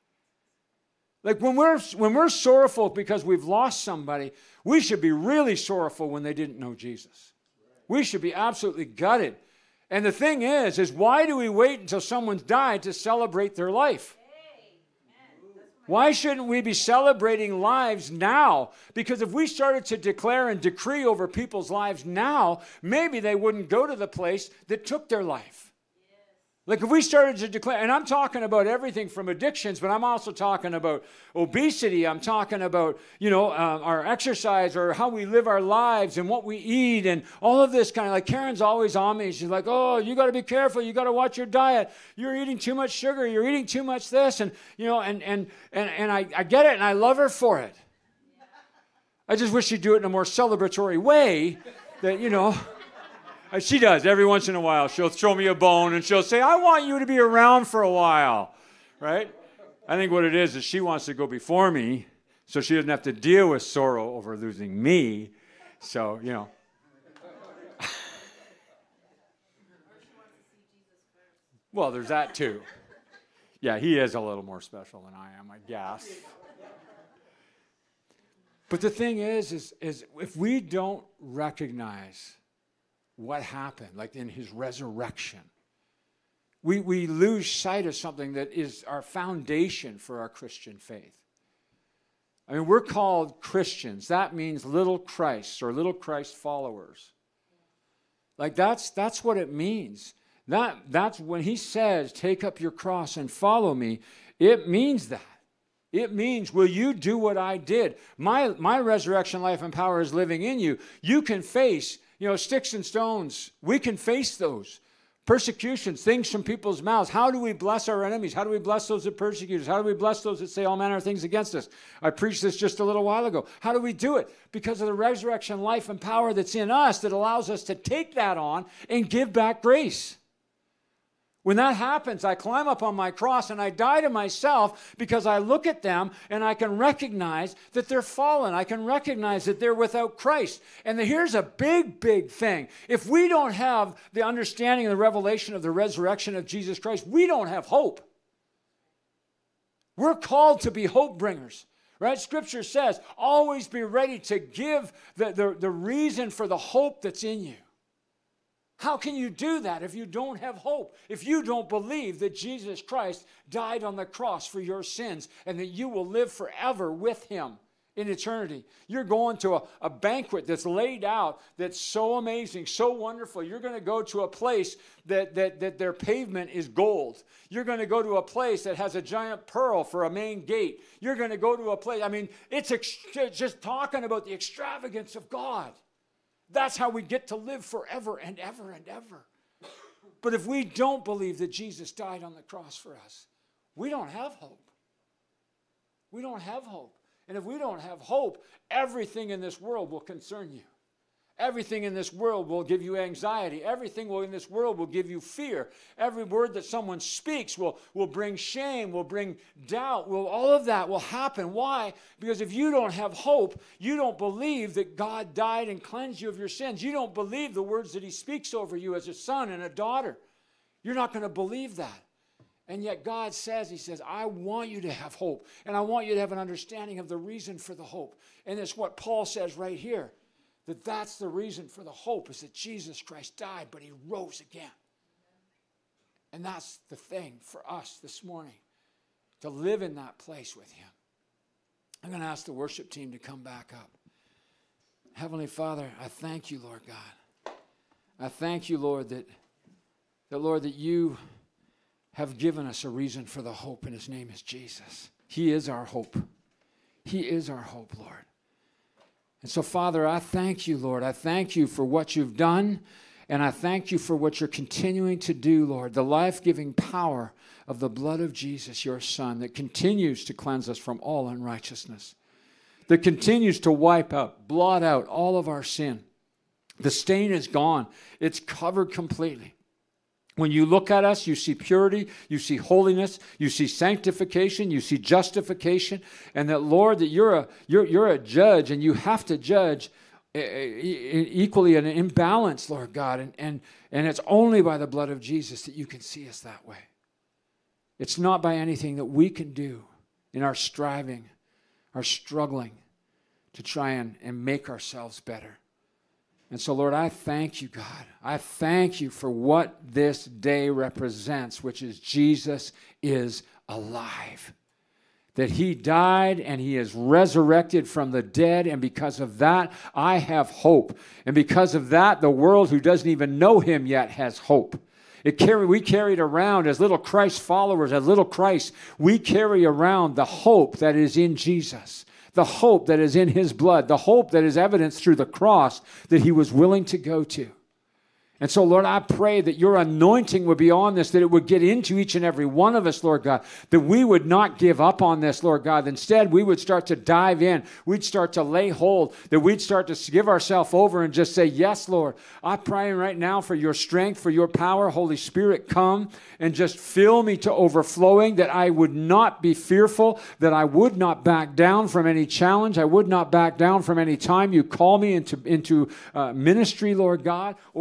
Like when we're, when we're sorrowful because we've lost somebody, we should be really sorrowful when they didn't know Jesus. We should be absolutely gutted. And the thing is, is why do we wait until someone's died to celebrate their life? Why shouldn't we be celebrating lives now? Because if we started to declare and decree over people's lives now, maybe they wouldn't go to the place that took their life. Like if we started to declare, and I'm talking about everything from addictions, but I'm also talking about obesity. I'm talking about, you know, uh, our exercise or how we live our lives and what we eat and all of this kind of, like Karen's always on me. She's like, oh, you got to be careful. You got to watch your diet. You're eating too much sugar. You're eating too much this. And, you know, and, and, and, and I, I get it and I love her for it. I just wish she'd do it in a more celebratory way that, you know. She does. Every once in a while, she'll throw me a bone and she'll say, I want you to be around for a while, right? I think what it is is she wants to go before me so she doesn't have to deal with sorrow over losing me. So, you know. Well, there's that too. Yeah, he is a little more special than I am, I guess. But the thing is, is, is if we don't recognize what happened, like in his resurrection, we, we lose sight of something that is our foundation for our Christian faith. I mean, we're called Christians. That means little Christs or little Christ followers. Like that's that's what it means. That that's when he says, take up your cross and follow me, it means that. It means, will you do what I did? My my resurrection life and power is living in you. You can face, you know, sticks and stones. We can face those. Persecutions, things from people's mouths. How do we bless our enemies? How do we bless those that persecute us? How do we bless those that say all manner of things against us? I preached this just a little while ago. How do we do it? Because of the resurrection life and power that's in us that allows us to take that on and give back grace. When that happens, I climb up on my cross and I die to myself because I look at them and I can recognize that they're fallen. I can recognize that they're without Christ. And the, here's a big, big thing. If we don't have the understanding and the revelation of the resurrection of Jesus Christ, we don't have hope. We're called to be hope bringers. Right? Scripture says, always be ready to give the, the, the reason for the hope that's in you. How can you do that if you don't have hope? If you don't believe that Jesus Christ died on the cross for your sins and that you will live forever with him in eternity. You're going to a, a banquet that's laid out that's so amazing, so wonderful. You're going to go to a place that, that, that their pavement is gold. You're going to go to a place that has a giant pearl for a main gate. You're going to go to a place, I mean, it's ex- just talking about the extravagance of God. That's how we get to live forever and ever and ever. But if we don't believe that Jesus died on the cross for us, we don't have hope. We don't have hope. And if we don't have hope, everything in this world will concern you. Everything in this world will give you anxiety. Everything will, in this world will give you fear. Every word that someone speaks will, will bring shame, will bring doubt. Will, all of that will happen. Why? Because if you don't have hope, you don't believe that God died and cleansed you of your sins. You don't believe the words that he speaks over you as a son and a daughter. You're not going to believe that. And yet God says, he says, I want you to have hope. And I want you to have an understanding of the reason for the hope. And it's what Paul says right here. That that's the reason for the hope is that Jesus Christ died, but he rose again. And that's the thing for us this morning, to live in that place with him. I'm going to ask the worship team to come back up. Heavenly Father, I thank you, Lord God. I thank you, Lord, that, that Lord, that you have given us a reason for the hope, and his name is Jesus. He is our hope. He is our hope, Lord. And so, Father, I thank you, Lord. I thank you for what you've done, and I thank you for what you're continuing to do, Lord. The life-giving power of the blood of Jesus, your Son, that continues to cleanse us from all unrighteousness, that continues to wipe out, blot out all of our sin. The stain is gone. It's covered completely. When you look at us, you see purity, you see holiness, you see sanctification, you see justification, and that, Lord, that you're a, you're, you're a judge, and you have to judge equally an imbalance, Lord God, and, and, and it's only by the blood of Jesus that you can see us that way. It's not by anything that we can do in our striving, our struggling to try and, and make ourselves better. And so, Lord, I thank you, God. I thank you for what this day represents, which is Jesus is alive. That he died and he is resurrected from the dead, and because of that, I have hope. And because of that, the world who doesn't even know him yet has hope. It carry, we carried around as little Christ followers, as little Christ, we carry around the hope that is in Jesus. The hope that is in his blood, the hope that is evidenced through the cross that he was willing to go to. And so, Lord, I pray that your anointing would be on this, that it would get into each and every one of us, Lord God, that we would not give up on this, Lord God. Instead, we would start to dive in. We'd start to lay hold, that we'd start to give ourselves over and just say, yes, Lord. I pray right now for your strength, for your power. Holy Spirit, come and just fill me to overflowing, that I would not be fearful, that I would not back down from any challenge. I would not back down from any time you call me into, into uh, ministry, Lord God, or you call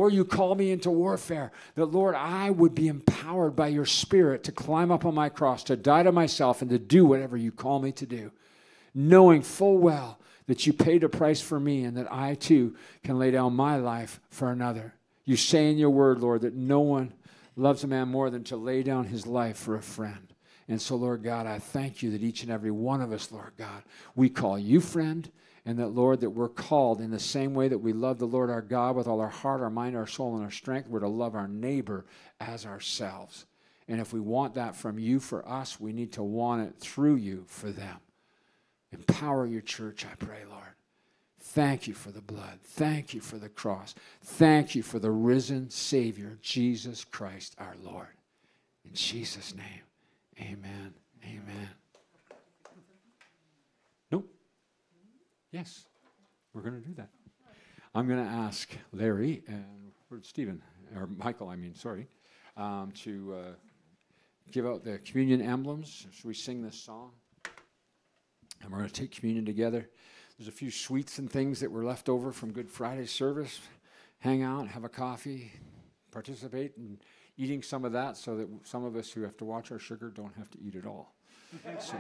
call me into warfare, that, Lord, I would be empowered by your Spirit to climb up on my cross, to die to myself, and to do whatever you call me to do, knowing full well that you paid a price for me and that I, too, can lay down my life for another. You say in your word, Lord, that no one loves a man more than to lay down his life for a friend. And so, Lord God, I thank you that each and every one of us, Lord God, we call you friend, and that, Lord, that we're called in the same way that we love the Lord our God with all our heart, our mind, our soul, and our strength, we're to love our neighbor as ourselves. And if we want that from you for us, we need to want it through you for them. Empower your church, I pray, Lord. Thank you for the blood. Thank you for the cross. Thank you for the risen Savior, Jesus Christ our Lord. In Jesus' name, amen. Amen. Nope. Yes, we're going to do that. I'm going to ask Larry and or Stephen, or Michael, I mean, sorry, um, to uh, give out the communion emblems as we sing this song. And we're going to take communion together. There's a few sweets and things that were left over from Good Friday service. Hang out, have a coffee, participate in eating some of that so that some of us who have to watch our sugar don't have to eat it all. So.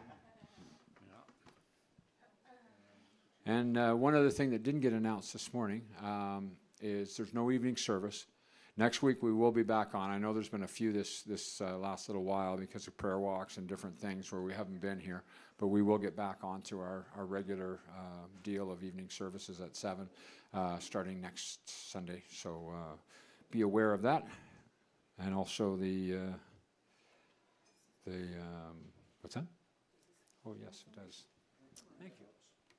And uh, one other thing that didn't get announced this morning um, is there's no evening service. Next week we will be back on. I know there's been a few this this uh, last little while because of prayer walks and different things where we haven't been here, but we will get back onto our, our regular uh, deal of evening services at seven uh, starting next Sunday. So uh, be aware of that. And also the, uh, the um, what's that? Oh, yes, it does. Thank you.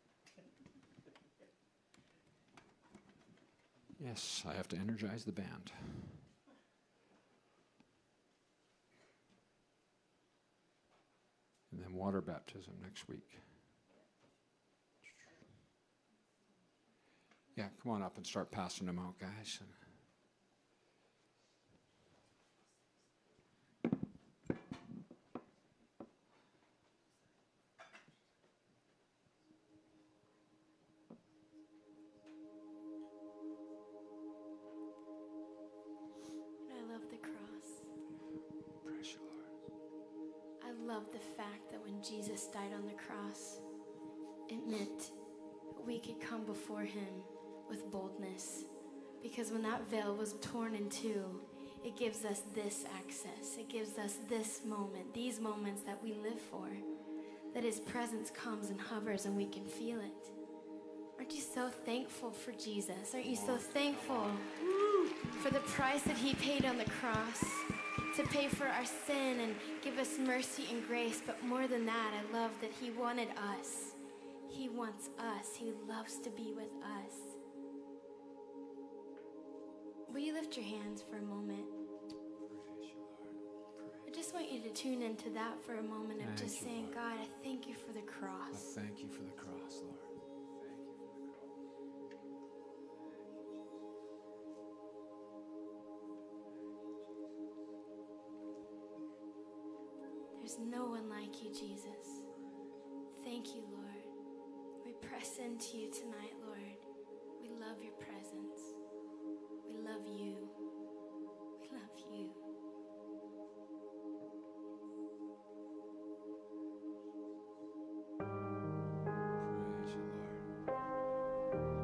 Yes, I have to energize the band. And then water baptism next week. Yeah, come on up and start passing them out, guys. Love the fact that when Jesus died on the cross, it meant we could come before him with boldness. Because when that veil was torn in two, it gives us this access. It gives us this moment, these moments that we live for. That his presence comes and hovers and we can feel it. Aren't you so thankful for Jesus? Aren't you so thankful for the price that he paid on the cross? To pay for our sin and give us mercy and grace. But more than that, I love that he wanted us. He wants us. He loves to be with us. Will you lift your hands for a moment? I just want you to tune into that for a moment of just saying, God, I thank you for the cross. I thank you for the cross, Lord. There's no one like you, Jesus. Thank you, Lord. We press into you tonight, Lord. We love your presence. We love you. We love you. Praise you, Lord.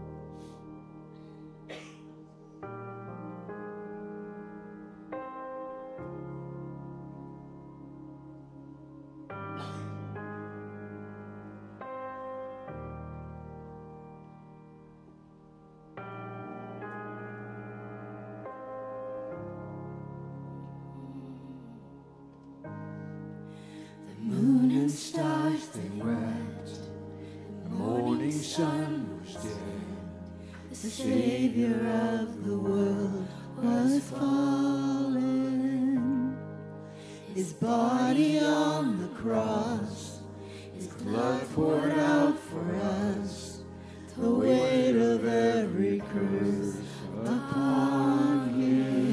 Moon and stars they wept, the morning sun was dead, the Savior of the world was fallen. His body on the cross, his blood poured out for us, the weight of every curse upon him.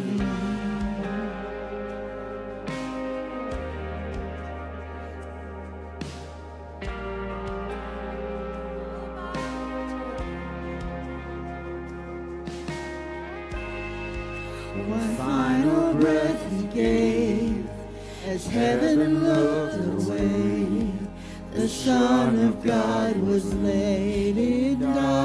One final breath he gave as heaven looked away. The Son of God was laid in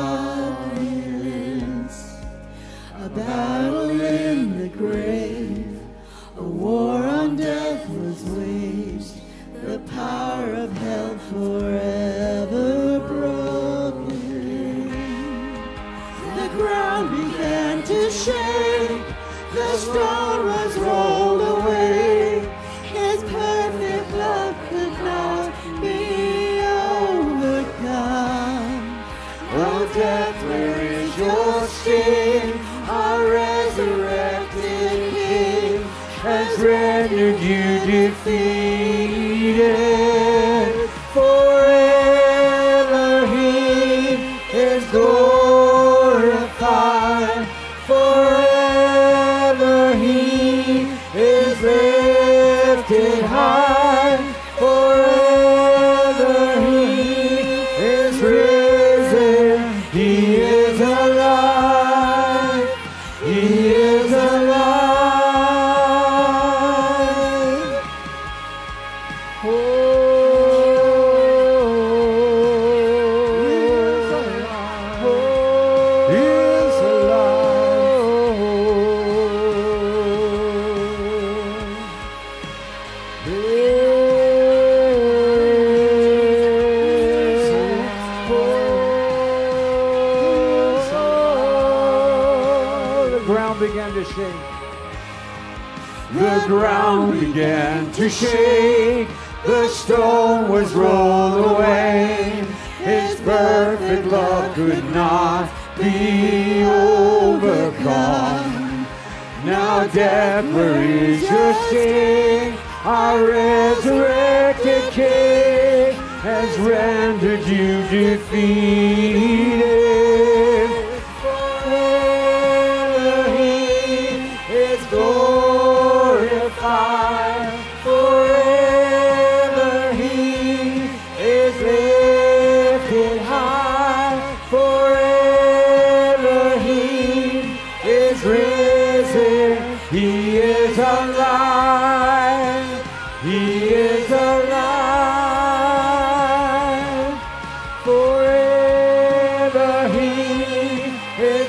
darkness. A battle in the grave, a war on death was waged. The power of hell forever broken. The ground began to shake, the stone was rolled away. His perfect love could not be overcome. Oh death, where is your sting? Our resurrected King has rendered you defeated. Forever he is glorified. Forever he is lifted high. Forever he is risen. He is alive. He is alive. Oh, he is began to shake. The ground began to shake. The stone was rolled away. His perfect love could not be overcome. Now death, where is your sting? Our resurrected King has rendered you defeated. Forever he is glorified. Forever he is lifted high. Forever he is risen. He is alive. He is alive. Forever he is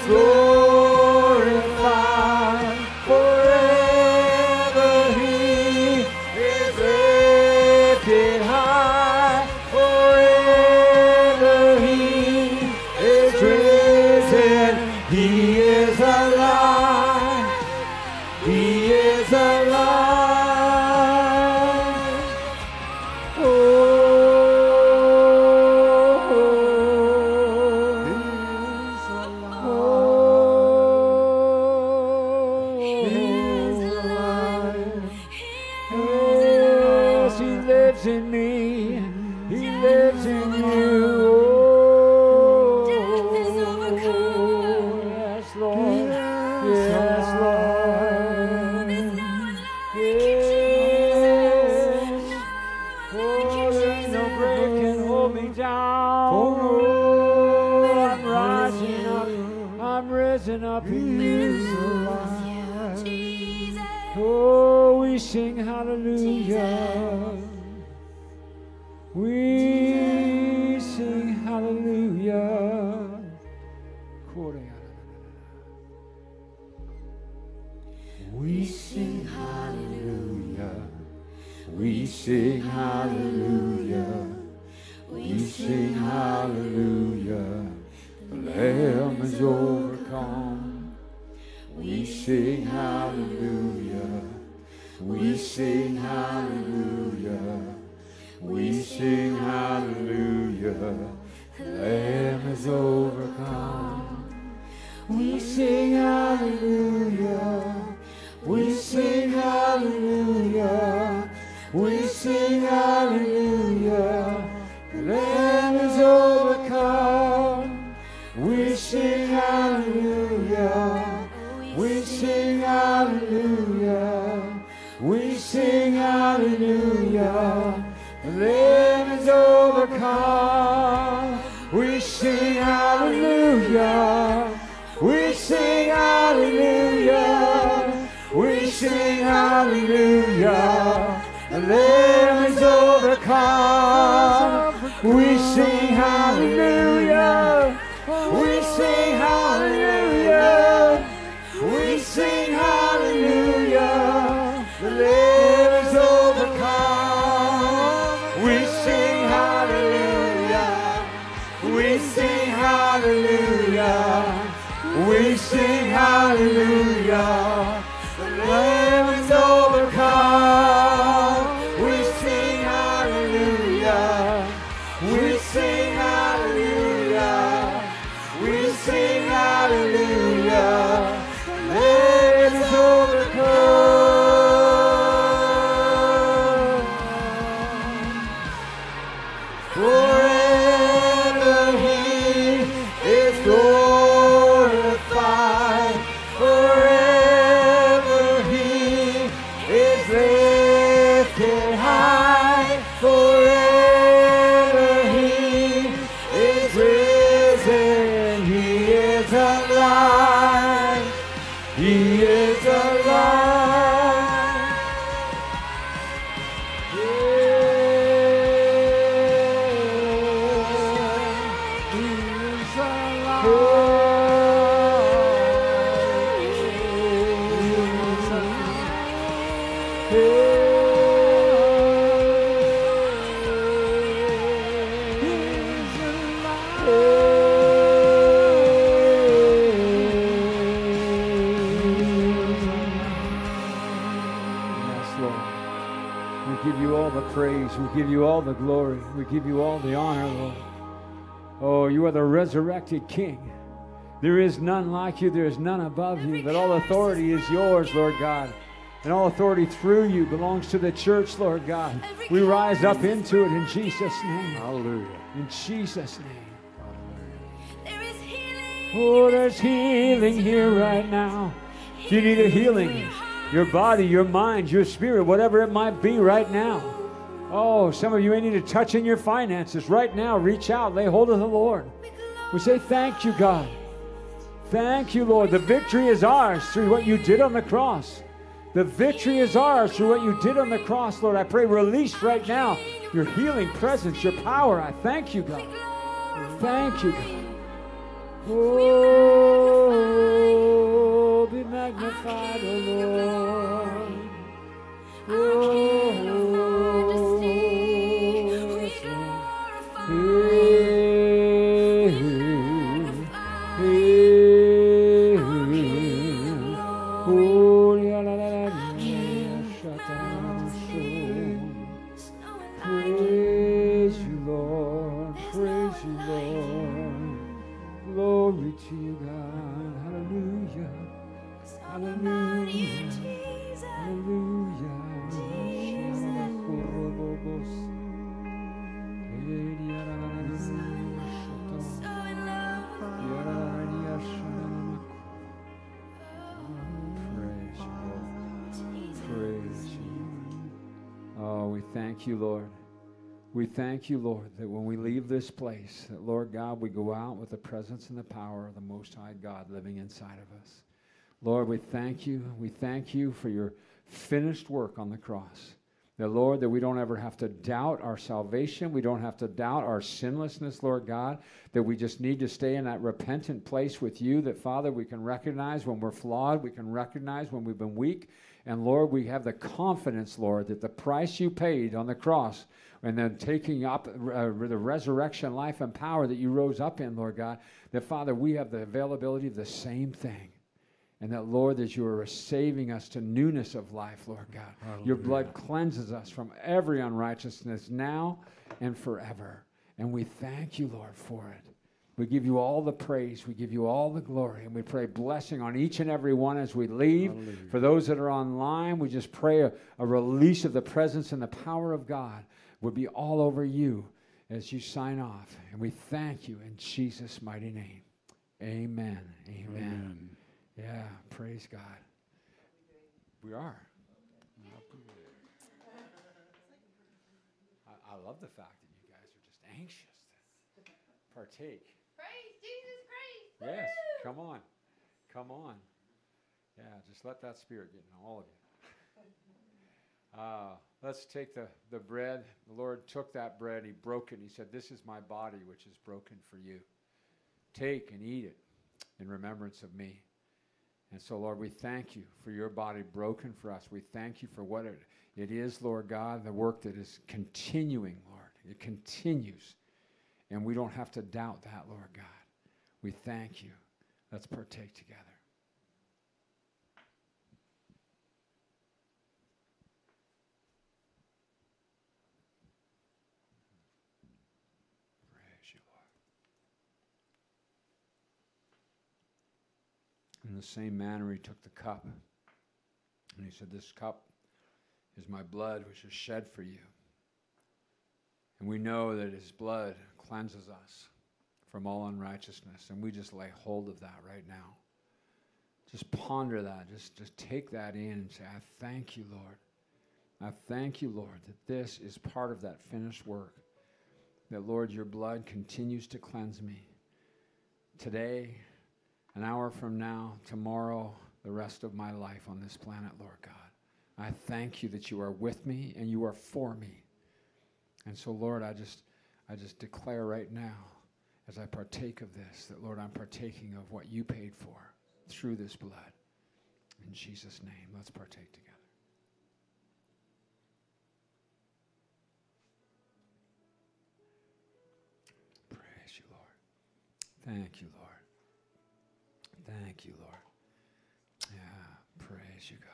glorified. Forever he is lifted high. Forever he is risen. He is alive. He is alive. Oh, yes, he lives in me. He lives in you. Oh, yes, Lord. Yes, Lord. Yes. Oh, there's no grave can hold me down. Oh, I'm rising up. I'm risen up in you. Oh, we sing hallelujah. We sing hallelujah. We sing hallelujah. We sing hallelujah. We sing hallelujah. The Lamb is overcome. We sing hallelujah. We sing hallelujah. We sing hallelujah. The Lamb is overcome. We sing hallelujah. We sing hallelujah. We sing hallelujah. The Lamb is overcome. We sing hallelujah. We sing hallelujah. We sing hallelujah. The Lamb is overcome. We sing hallelujah. We sing hallelujah. sing hallelujah. The Lamb is overcome. We sing hallelujah. We sing hallelujah. We sing hallelujah. The Lamb is overcome. We sing hallelujah. We sing hallelujah. We sing hallelujah. The Lamb is overcome. We sing hallelujah. We sing hallelujah. We sing hallelujah. The Lamb is overcome. Forever He is glorified. Forever He is lifted high. Forever He is risen. He is alive. He is alive. Yeah. He is Yes, Lord. We give you all the praise. We give you all the glory. We give you all the honor, Lord. Oh, you are the resurrected King. There is none like you. There is none above you. But all authority is yours, Lord God. And all authority through you belongs to the church, Lord God. We rise up into it in Jesus' name. Hallelujah. In Jesus' name. Oh, there's healing here right now. If you need a healing, your body, your mind, your spirit, whatever it might be right now. Oh, some of you may need a touch in your finances right now. Reach out, lay hold of the Lord. We say thank you, God. Thank you, Lord. The victory is ours through what you did on the cross. The victory is ours through what you did on the cross, Lord. I pray release right now your healing presence, your power. I thank you, God. Thank you, God. Oh, be magnified, O Lord. Oh, yes, Lord. Hey, hey, oh, la, la, la, la, praise you, Lord. Praise you, Lord. Glory to you, God. Hallelujah. Hallelujah. Hallelujah. Praise you, Lord. Praise you. Oh, we thank you, Lord. We thank you, Lord, that when we leave this place, that, Lord God, we go out with the presence and the power of the Most High God living inside of us. Lord, we thank you. We thank you for your finished work on the cross. That, Lord, that we don't ever have to doubt our salvation. We don't have to doubt our sinlessness, Lord God. That we just need to stay in that repentant place with you. That, Father, we can recognize when we're flawed. We can recognize when we've been weak. And, Lord, we have the confidence, Lord, that the price you paid on the cross and then taking up uh, the resurrection, life, and power that you rose up in, Lord God, that, Father, we have the availability of the same thing. And that, Lord, that you are saving us to newness of life, Lord God. Hallelujah. Your blood cleanses us from every unrighteousness now and forever. And we thank you, Lord, for it. We give you all the praise. We give you all the glory. And we pray blessing on each and every one as we leave. Hallelujah. For those that are online, we just pray a, a release of the presence and the power of God would be all over you as you sign off. And we thank you in Jesus' mighty name. Amen. Amen. Amen. Yeah, praise God. We are. I, I love the fact that you guys are just anxious to partake. Praise Jesus Christ. Yes, come on. Come on. Yeah, just let that spirit get in all of you. Uh, let's take the, the bread. The Lord took that bread, he broke it, and he said, this is my body, which is broken for you. Take and eat it in remembrance of me. And so, Lord, we thank you for your body broken for us. We thank you for what it, it is, Lord God, the work that is continuing, Lord. It continues. And we don't have to doubt that, Lord God. We thank you. Let's partake together. Praise you, Lord. In the same manner, he took the cup. And he said, this cup is my blood, which is shed for you. And we know that his blood cleanses us from all unrighteousness. And we just lay hold of that right now. Just ponder that. Just, just take that in and say, I thank you, Lord. I thank you, Lord, that this is part of that finished work. That, Lord, your blood continues to cleanse me. Today, an hour from now, tomorrow, the rest of my life on this planet, Lord God. I thank you that you are with me and you are for me. And so, Lord, I just, I just declare right now, as I partake of this, that, Lord, I'm partaking of what you paid for through this blood. In Jesus' name, let's partake together. Praise you, Lord. Thank you, Lord. Thank you, Lord. Yeah, praise you,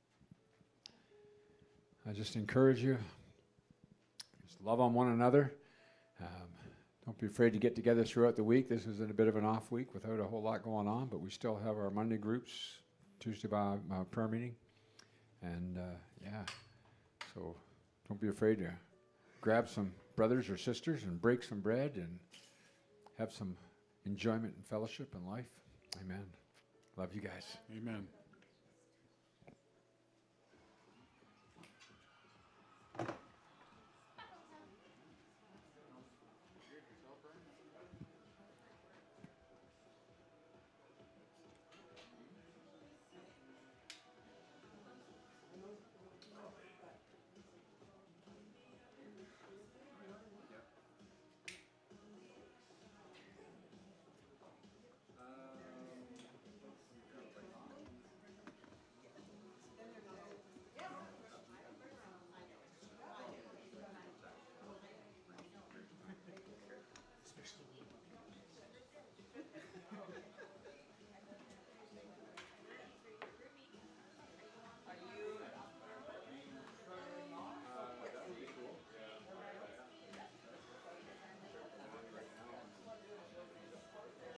God. I just encourage you, just love on one another. Um, don't be afraid to get together throughout the week. This is a bit of an off week without a whole lot going on, but we still have our Monday groups, Tuesday by uh, prayer meeting. And uh, yeah, so don't be afraid to grab some brothers or sisters and break some bread and have some enjoyment and fellowship in life. Amen. Love you guys. Amen.